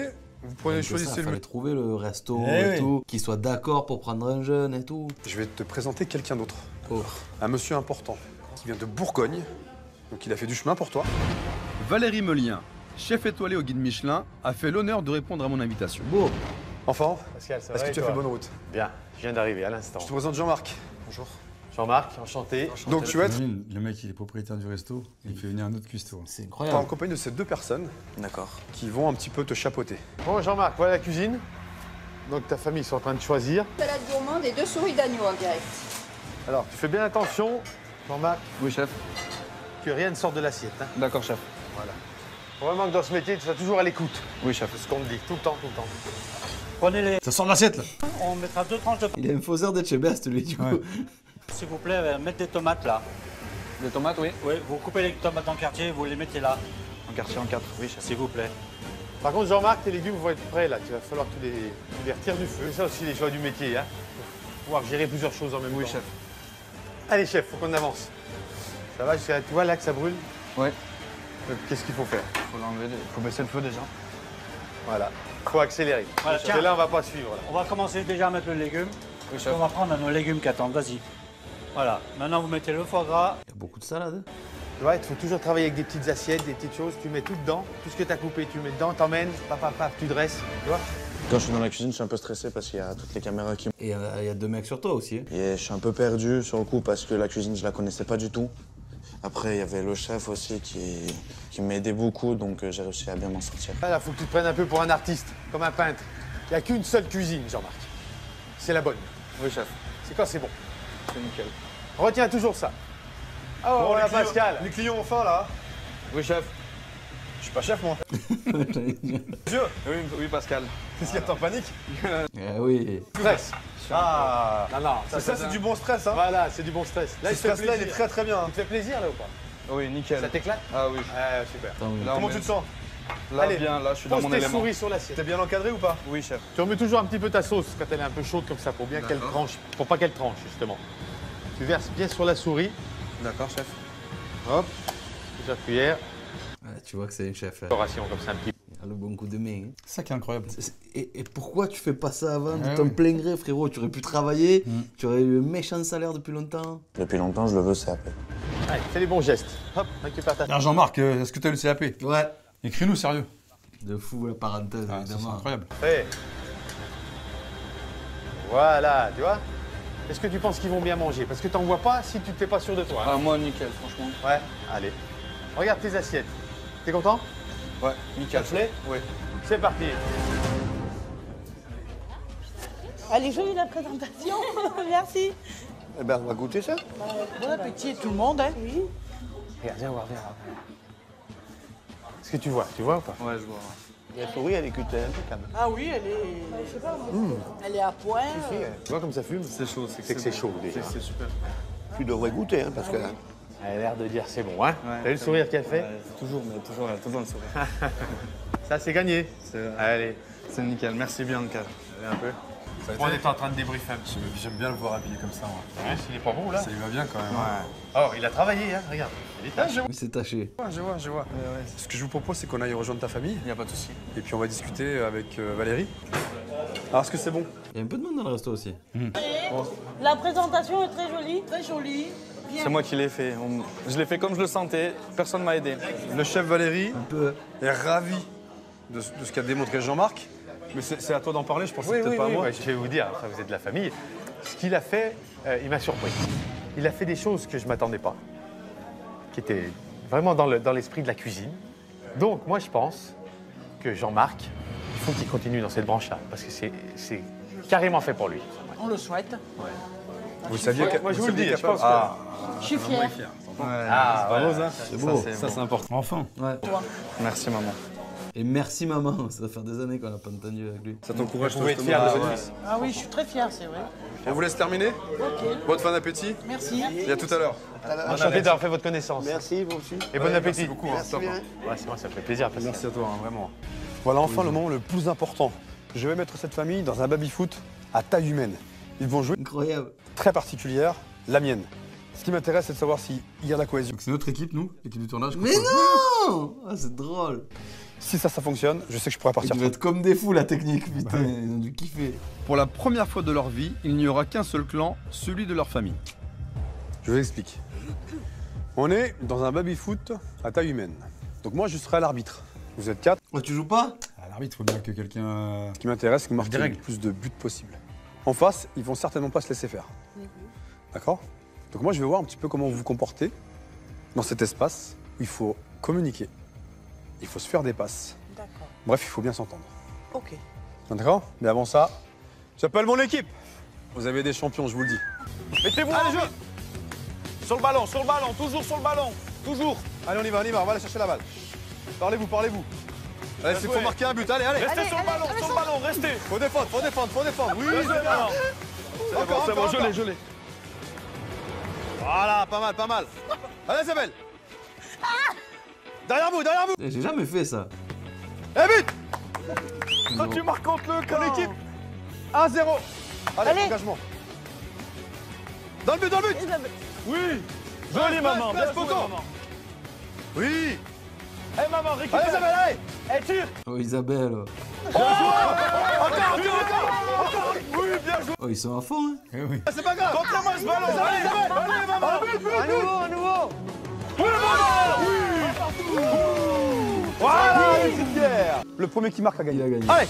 Vous prenez, Même que choisissez ça, le fallait mieux. trouver le resto Eh et oui. tout, qui soit d'accord pour prendre un jeune et tout. Je vais te présenter quelqu'un d'autre. Oh. Un monsieur important qui vient de Bourgogne. Donc il a fait du chemin pour toi. Valérie Melien, chef étoilé au guide Michelin, a fait l'honneur de répondre à mon invitation. Beau. Enfin, Pascal, ça est-ce va que et tu as toi fait bonne route? Bien, je viens d'arriver à l'instant. Je te présente Jean-Marc. Bonjour. Jean-Marc, enchanté. Donc tu vas être Imagine, le mec, il est propriétaire du resto, il fait venir un autre cuistot. C'est en incroyable. compagnie de ces deux personnes D'accord. qui vont un petit peu te chapeauter. Bon, Jean-Marc, voilà la cuisine. Donc ta famille sont en train de choisir. Salade gourmande et deux souris d'agneau en direct. Alors, tu fais bien attention, Jean-Marc, Oui, chef. que rien ne sorte de l'assiette. Hein. D'accord, chef. Voilà. Faut vraiment que dans ce métier, tu sois toujours à l'écoute Oui, chef. de ce qu'on te dit, tout le temps, tout le temps. Prenez-les. Ça sort de l'assiette, là. On mettra deux tranches de... Il est un faussaire d'être chez Best, lui, du coup. Ouais. S'il vous plaît, euh, mettez des tomates là. Des tomates, oui. Oui, vous coupez les tomates en quartier, vous les mettez là. En quartier en quatre, oui, chef. S'il vous plaît. Par contre, Jean-Marc, tes légumes vont être prêts là. Il va falloir que tu les, tu les retires du feu. C'est ça aussi les choix du métier, hein. Faut pouvoir gérer plusieurs choses en même Oui, temps. chef. Allez, chef, faut qu'on avance. Ça va, jusqu'à- tu vois là que ça brûle? Ouais. Donc, qu'est-ce qu'il faut faire? Faut l'enlever, faut baisser le feu déjà. Voilà. Faut accélérer. Voilà, tiens. Et là, on va pas suivre. Là. On va commencer déjà à mettre le légume. Oui, chef. On va prendre nos légumes qui attendent, vas-y. Voilà, maintenant vous mettez le foie gras. Il y a beaucoup de salade. Tu vois, il faut toujours travailler avec des petites assiettes, des petites choses. Tu mets tout dedans. Tout ce que tu as coupé, tu mets dedans, t'emmènes, paf, paf, paf, tu dresses. Tu vois? Quand je suis dans la cuisine, je suis un peu stressé parce qu'il y a toutes les caméras qui... Et euh, il y a deux mecs sur toi aussi. Hein. Et je suis un peu perdu sur le coup parce que la cuisine, je la connaissais pas du tout. Après, il y avait le chef aussi qui, qui m'aidait beaucoup, donc euh, j'ai réussi à bien m'en sortir. Là, il faut que tu te prennes un peu pour un artiste, comme un peintre. Il n'y a qu'une seule cuisine, Jean-Marc. C'est la bonne. Oui, chef. C'est quand c'est bon. C'est nickel. Retiens toujours ça. Ah, oh, voilà, Pascal. Les clients ont faim là. Oui, chef. Je suis pas chef moi. Dieu. Oui, oui, Pascal. Qu'est-ce qu'il y a, t'es en panique? Eh oui. Stress. Ah. Non, non. Ça, ça c'est du bon stress hein. Voilà, c'est du bon stress. Ce il te fait stress là il est plaisir. très très bien. Il te fait plaisir là ou pas? Oui, nickel. Ça t'éclate? Ah oui. Ouais, super. Tant mieux. Là, on Comment met- tu te sens? Là, Allez, bien, là, je suis dans Pose mon tes élément. souris sur l'assiette. T'es bien encadré ou pas? Oui, chef. Tu remets toujours un petit peu ta sauce quand elle est un peu chaude comme ça pour bien qu'elle D'accord. tranche, pour pas qu'elle tranche justement. Tu verses bien sur la souris. D'accord, chef. Hop. Plusieurs cuillères. Ouais, tu vois que c'est un chef. hein. Ration comme ça un petit peu. Il a le bon coup de main. Hein. C'est ça qui est incroyable. Et, et pourquoi tu fais pas ça avant de Ah ton oui. plein gré, frérot? Tu aurais pu travailler, Mm. tu aurais eu un méchant salaire depuis longtemps. Depuis longtemps, je le veux, c'est après. Allez, fais les bons gestes. Hop, récupère ta. Alors Jean-Marc, euh, est-ce que tu as eu le C A P? Ouais. Écris-nous sérieux. De fou la parenthèse, Ah, ça, c'est évidemment. incroyable. Hey. Voilà, tu vois. Est-ce que tu penses qu'ils vont bien manger? Parce que t'en vois pas si tu n'es pas sûr de toi. hein. Ah, moi, nickel, franchement. Ouais, allez. Regarde tes assiettes. T'es content? Ouais, nickel. Ça te plaît? Oui. C'est parti. Elle est jolie la présentation. Merci. Eh ben, on va goûter ça. Bon appétit tout le monde, hein. Oui. Regarde, viens voir, viens voir. Est-ce que tu vois? Tu vois ou pas? Ouais, je vois. La souris, elle est cutée un peu quand même. Ah oui, elle est. Je sais pas, moi. Elle est à point. Si, euh, tu vois comme ça fume? C'est chaud, C'est que c'est chaud déjà. C'est super. Tu devrais goûter, hein, parce que là. Elle a l'air de dire c'est bon, hein? T'as vu le sourire qu'elle fait? Ouais, toujours, mais toujours, elle a toujours le sourire. Ça, c'est gagné. Allez. C'est nickel, merci bien, Cal. Allez un peu. Ça a On été- est en train de débriefer un petit peu. J'aime bien le voir habillé comme ça. moi. Ouais, il est pas beau là? Ça lui va bien quand même. hein. Oh, il a travaillé, hein? Regarde. Il est Ah, je Oui, c'est taché. vois, je vois, je vois. Ce que je vous propose, c'est qu'on aille rejoindre ta famille. Il n'y a pas de souci. Et puis on va discuter avec euh, Valérie. Alors, est-ce que c'est bon? Il y a un peu de monde dans le resto aussi. La présentation est très jolie. Très jolie. Bien. C'est moi qui l'ai fait. On- Je l'ai fait comme je le sentais, personne m'a aidé. Le chef Valérie Un peu. est ravi de, ce- de ce qu'a démontré Jean-Marc. Mais c'est c'est à toi d'en parler, je pense que Oui, c'est peut-être oui, pas à oui, moi. ouais, je vais vous dire, enfin, vous êtes de la famille. Ce qu'il a fait, euh, il m'a surpris. Il a fait des choses que je ne m'attendais pas, qui étaient vraiment dans le- dans l'esprit de la cuisine. Donc, moi, je pense que Jean-Marc, il faut qu'il continue dans cette branche-là, parce que c'est c'est carrément fait pour lui. On le souhaite. Vous saviez Ouais, que moi, je vous vous le saviez dis, je capable- pense que- Ah, Je suis fière. Ah, c'est pas voilà. beau, ça. C'est beau. c'est Ça, bon. c'est important. Enfin. Ouais. Merci, maman. Et merci maman, ça va faire des années qu'on n'a pas entendu avec lui. Ça t'encourage, Vous pouvez toi, être fier de justement. votre Ah, fils. Ah oui, je suis très fière, c'est vrai. On vous laisse terminer. Ok. Bonne fin d'appétit. Merci. Et à tout à l'heure. Enchanté d'avoir fait votre connaissance. Merci, vous aussi. Et bon Ouais, appétit. Merci beaucoup. hein, Merci top, bien. hein. Ouais, c'est moi, ça me fait plaisir. Parce que- Merci à toi, hein, vraiment. Voilà enfin le moment le plus important. Je vais mettre cette famille dans un baby-foot à taille humaine. Ils vont jouer Incroyable. très particulière, la mienne. Ce qui m'intéresse, c'est de savoir s'il y a de la cohésion. Donc c'est notre équipe, nous, l'équipe du tournage. Mais non. Ah, c'est drôle. Si ça, ça fonctionne, je sais que je pourrais partir. Ils devaient être comme des fous la technique, putain, ouais. Ils ont dû kiffer. Pour la première fois de leur vie, il n'y aura qu'un seul clan, celui de leur famille. Je vous explique. On est dans un baby-foot à taille humaine. Donc moi, je serai l'arbitre. Vous êtes quatre. Oh, tu joues pas? À l'arbitre, il faut bien que quelqu'un... Ce qui m'intéresse, c'est que marquer le règles. plus de buts possible. En face, ils vont certainement pas se laisser faire. D'accord? Donc moi, je vais voir un petit peu comment vous vous comportez dans cet espace où il faut communiquer. Il faut se faire des passes. D'accord. Bref, il faut bien s'entendre. Ok. D'accord? Mais avant ça, j'appelle mon équipe. Vous avez des champions, je vous le dis. Mettez-vous Allez, en jeu. Sur le ballon, sur le ballon, toujours sur le ballon. Toujours. Allez, on y va, on y va, on va aller chercher la balle. Parlez-vous, parlez-vous. Allez, c'est pour marquer un but, allez, allez. Restez allez, sur le ballon, sur le ballon, restez. Faut défendre, faut défendre, faut défendre. Oui, Bien c'est joué, bien. maman. C'est bon, Encore, c'est bon, encore, je encore. l'ai, je l'ai. Voilà, pas mal, pas mal. Allez, Isabelle. Derrière vous, derrière vous. J'ai jamais fait ça. Et but. Quand tu marques contre le camp. L'équipe. un zéro. Allez, Allez. engagement. Dans le but, dans le but. Oui. Joli, maman. Place, Bien joué, Coco. maman. Oui. Eh, maman, récupère. Allez, Isabelle, allez. Eh, tire. Oh, Isabelle. Oh, encore, encore, encore, encore. Oui, bien joué. Oh, ils sont à fond, hein. Eh oui. C'est pas grave. Contre-moi ce ballon. Isabelle, Allez, Isabelle. allez, maman. À nouveau, à nouveau. Oui, maman. Oui. Voilà, c'est Pierre. Le premier qui marque a gagné. Il a gagné. Allez.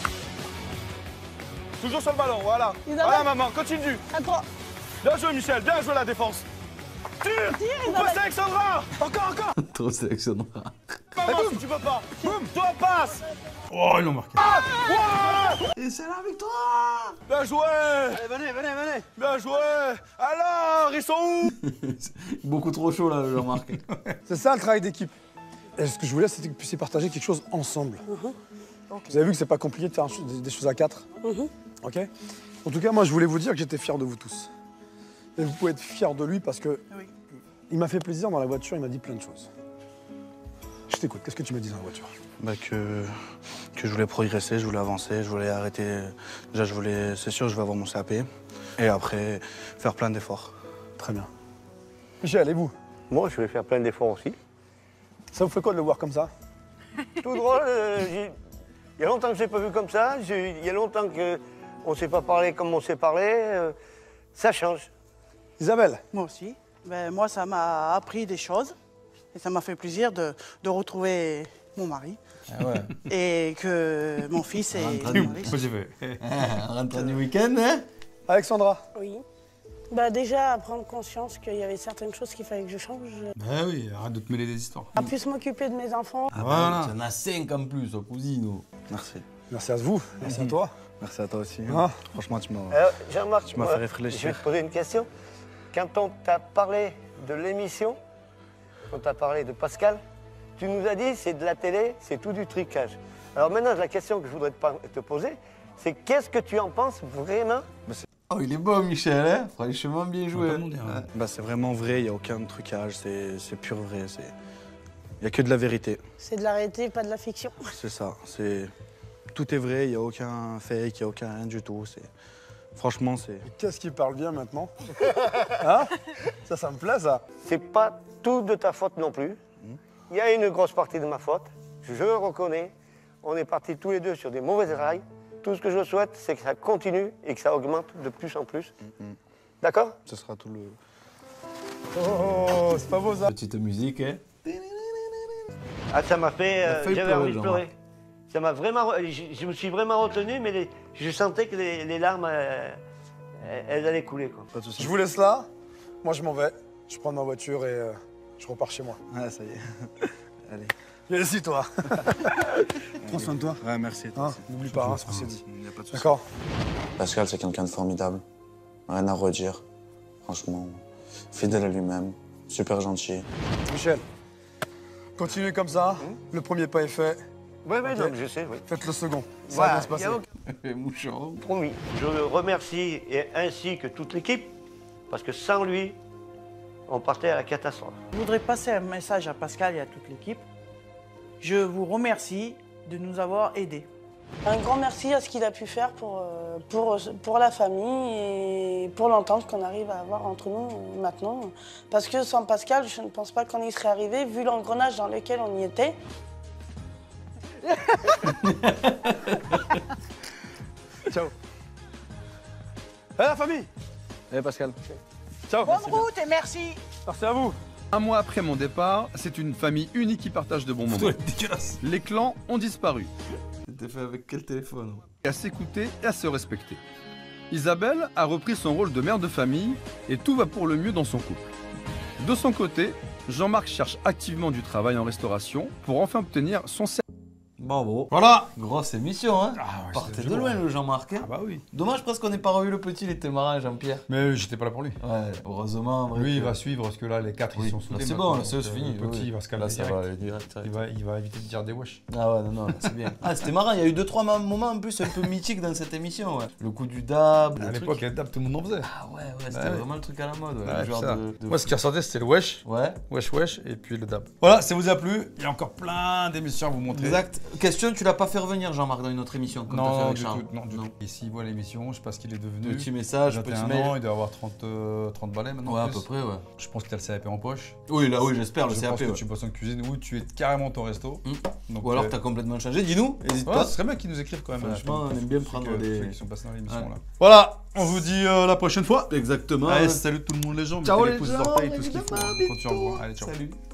Toujours sur le ballon, voilà. Isabelle. Voilà, maman, continue. À toi. Bien joué, Michel. Bien joué la défense. Tire. Tire, Ou Isabelle. passe Alexandra. Encore, encore. Trop sélectionnera. Maman, si tu peux pas. Boum. Toi, passe. Oh, ils l'ont marqué. Ah. Ouais. Et c'est la victoire. Bien joué. Allez, venez, venez, venez. Bien joué. Alors, ils sont où? Beaucoup trop chaud là, Jean-Marc. C'est ça le travail d'équipe. Et ce que je voulais, c'était que vous puissiez partager quelque chose ensemble. Vous avez vu que c'est pas compliqué de faire un cho- des, des choses à quatre. Ok? En tout cas, moi, je voulais vous dire que j'étais fier de vous tous. Et vous pouvez être fiers de lui parce que Oui. il m'a fait plaisir dans la voiture, il m'a dit plein de choses. Je t'écoute, qu'est-ce que tu m'as dit dans la voiture? Bah que, que je voulais progresser, je voulais avancer, je voulais arrêter. Déjà, je voulais, c'est sûr, je vais avoir mon C A P. Et après, faire plein d'efforts. Très bien. Michel, et vous? Moi, je vais faire plein d'efforts aussi. Ça vous fait quoi de le voir comme ça? Tout drôle. euh, j'ai- Il y a longtemps que je ne l'ai pas vu comme ça. J'ai- Il y a longtemps qu'on ne s'est pas parlé comme on s'est parlé. euh, Ça change. Isabelle? Moi aussi. Ben, moi, ça m'a appris des choses. Et ça m'a fait plaisir de, de retrouver mon mari. Ah ouais. Et que mon fils est... rentre du- riche. Moi, j'ai fait. On rentre du week-end, hein. Alexandra? Oui. Bah déjà, prendre conscience qu'il y avait certaines choses qu'il fallait que je change. Bah oui, arrête de te mêler des histoires. À plus m'occuper de mes enfants. Ah Voilà. bah, t'en as cinq en plus, oh, cousine. Merci. Merci à vous, merci à toi. Merci à toi aussi. Ah. Franchement, tu m'as. Alors, Jean-Marc, Tu m'as moi, fait réfléchir. Je vais te poser une question. Quand on t'a parlé de l'émission, quand on t'a parlé de Pascal, tu nous as dit c'est de la télé, c'est tout du tricage. Alors maintenant, la question que je voudrais te par- te poser, c'est qu'est-ce que tu en penses vraiment? Oh, il est beau, Michel, hein. Franchement, bien joué. pas demander, hein. Ouais. Bah, c'est vraiment vrai, il n'y a aucun trucage, c'est c'est pur vrai. Il n'y a que de la vérité. C'est de la réalité, pas de la fiction. C'est ça. C'est tout est vrai, il n'y a aucun fake, il n'y a aucun rien du tout. C'est franchement, c'est. Qu'est-ce qui parle bien maintenant? Hein? Ça, ça me plaît, ça. C'est pas tout de ta faute non plus. Il y a une grosse partie de ma faute. Je le reconnais. On est partis tous les deux sur des mauvaises rails. Tout ce que je souhaite, c'est que ça continue et que ça augmente de plus en plus. D'accord? Ce sera tout le. Oh, c'est pas beau ça. Petite musique, hein. Ah, ça m'a fait. Il a euh, failli J'avais pleurer, envie de Jean-Marc. pleurer. Ça m'a vraiment. re- Je, je me suis vraiment retenu, mais les- je sentais que les, les larmes, euh, elles, elles allaient couler. Quoi. Pas de soucis. Je vous laisse là. Moi, je m'en vais. Je prends ma voiture et euh, je repars chez moi. Ah, ça y est. Allez. Merci, toi. Prends soin de toi. Ouais, merci. toi Hein, aussi. n'oublie pas hein, ce qu'on s'est dit. Il n'y a pas de soucis. D'accord? Pascal, c'est quelqu'un de formidable. Rien à redire. Franchement, fidèle à lui-même, super gentil. Michel, continuez comme ça. Le premier pas est fait. Oui, oui, Ok. non, je sais, oui. Faites le second. Ça Voilà, va bien se passer. y a aucun- Mouchon. Promis. Je le remercie et ainsi que toute l'équipe, parce que sans lui, on partait à la catastrophe. Je voudrais passer un message à Pascal et à toute l'équipe. Je vous remercie de nous avoir aidés. Un grand merci à ce qu'il a pu faire pour, euh, pour, pour la famille et pour l'entente qu'on arrive à avoir entre nous euh, maintenant. Parce que sans Pascal, je ne pense pas qu'on y serait arrivé, vu l'engrenage dans lequel on y était. Ciao. Eh la famille. Eh Pascal. Ciao. Bonne route et merci. Merci à vous. Un mois après mon départ, c'est une famille unie qui partage de bons moments. Dégueulasse. Les clans ont disparu. C'était fait avec quel téléphone? À s'écouter et à se respecter. Isabelle a repris son rôle de mère de famille et tout va pour le mieux dans son couple. De son côté, Jean-Marc cherche activement du travail en restauration pour enfin obtenir son C. Bravo. Voilà. Grosse émission, hein. Ah ouais, Partez c'était de dur, loin, hein. le Jean-Marc. Hein. Ah bah oui. Dommage presque qu'on n'ait pas revu le petit, il était marrant, Jean-Pierre. Mais j'étais pas là pour lui. Ouais, heureusement. en vrai Lui, il que- va suivre parce que là, les quatre, Oui. ils sont Là, soudés. c'est maintenant, bon, là, c'est donc, c'est euh, fini. Le petit, oui. il va se calmer Là, ça direct. va aller direct. Il va, il va éviter de dire des wesh. Ah ouais, non, non, là, c'est bien. Ah, c'était marrant, il y a eu deux, trois moments en plus un peu mythiques dans cette émission. Ouais. Le coup du dab. le À truc. l'époque, les dab, tout le monde en faisait. Ah ouais, ouais, c'était Ouais, ouais. vraiment le truc à la mode. Ouais. Ouais, le genre ça. de, de Moi, ce qui ressortait, c'était le wesh. Ouais. Wesh, wesh, et puis le dab. Voilà, ça vous a plu. Il y a encore plein d'émissions à vous montrer. Exact. Question, tu l'as pas fait revenir, Jean-Marc, dans une autre émission comme t'as fait Non, avec du Charles. tout, non, du tout. Et s'il voit l'émission, je sais pas ce qu'il est devenu. Petit message, vingt et un petit mail. ans, il doit avoir trente, euh, trente balais maintenant. Ouais, à plus. peu près, ouais. Je pense qu'il a le C A P en poche. Oui, là, oui, j'espère, le je C A P, pense que ouais. tu bosses en cuisine ou tu es carrément ton resto. Mmh. Donc, Ou alors euh, t'as complètement changé, dis-nous, n'hésite ouais, pas. ce serait bien qu'ils nous écrivent quand même. Franchement, là, on aime bien ceux prendre que- des- ceux qui sont passés dans l'émission Ouais. là. Voilà, on vous dit euh, la prochaine fois. Exactement. Allez, salut tout le monde les gens. Ciao mettez les pouces gens, d'orteil, tout ce qu'il faut. évidemment, On continue en revoit. Allez, ciao. Salut.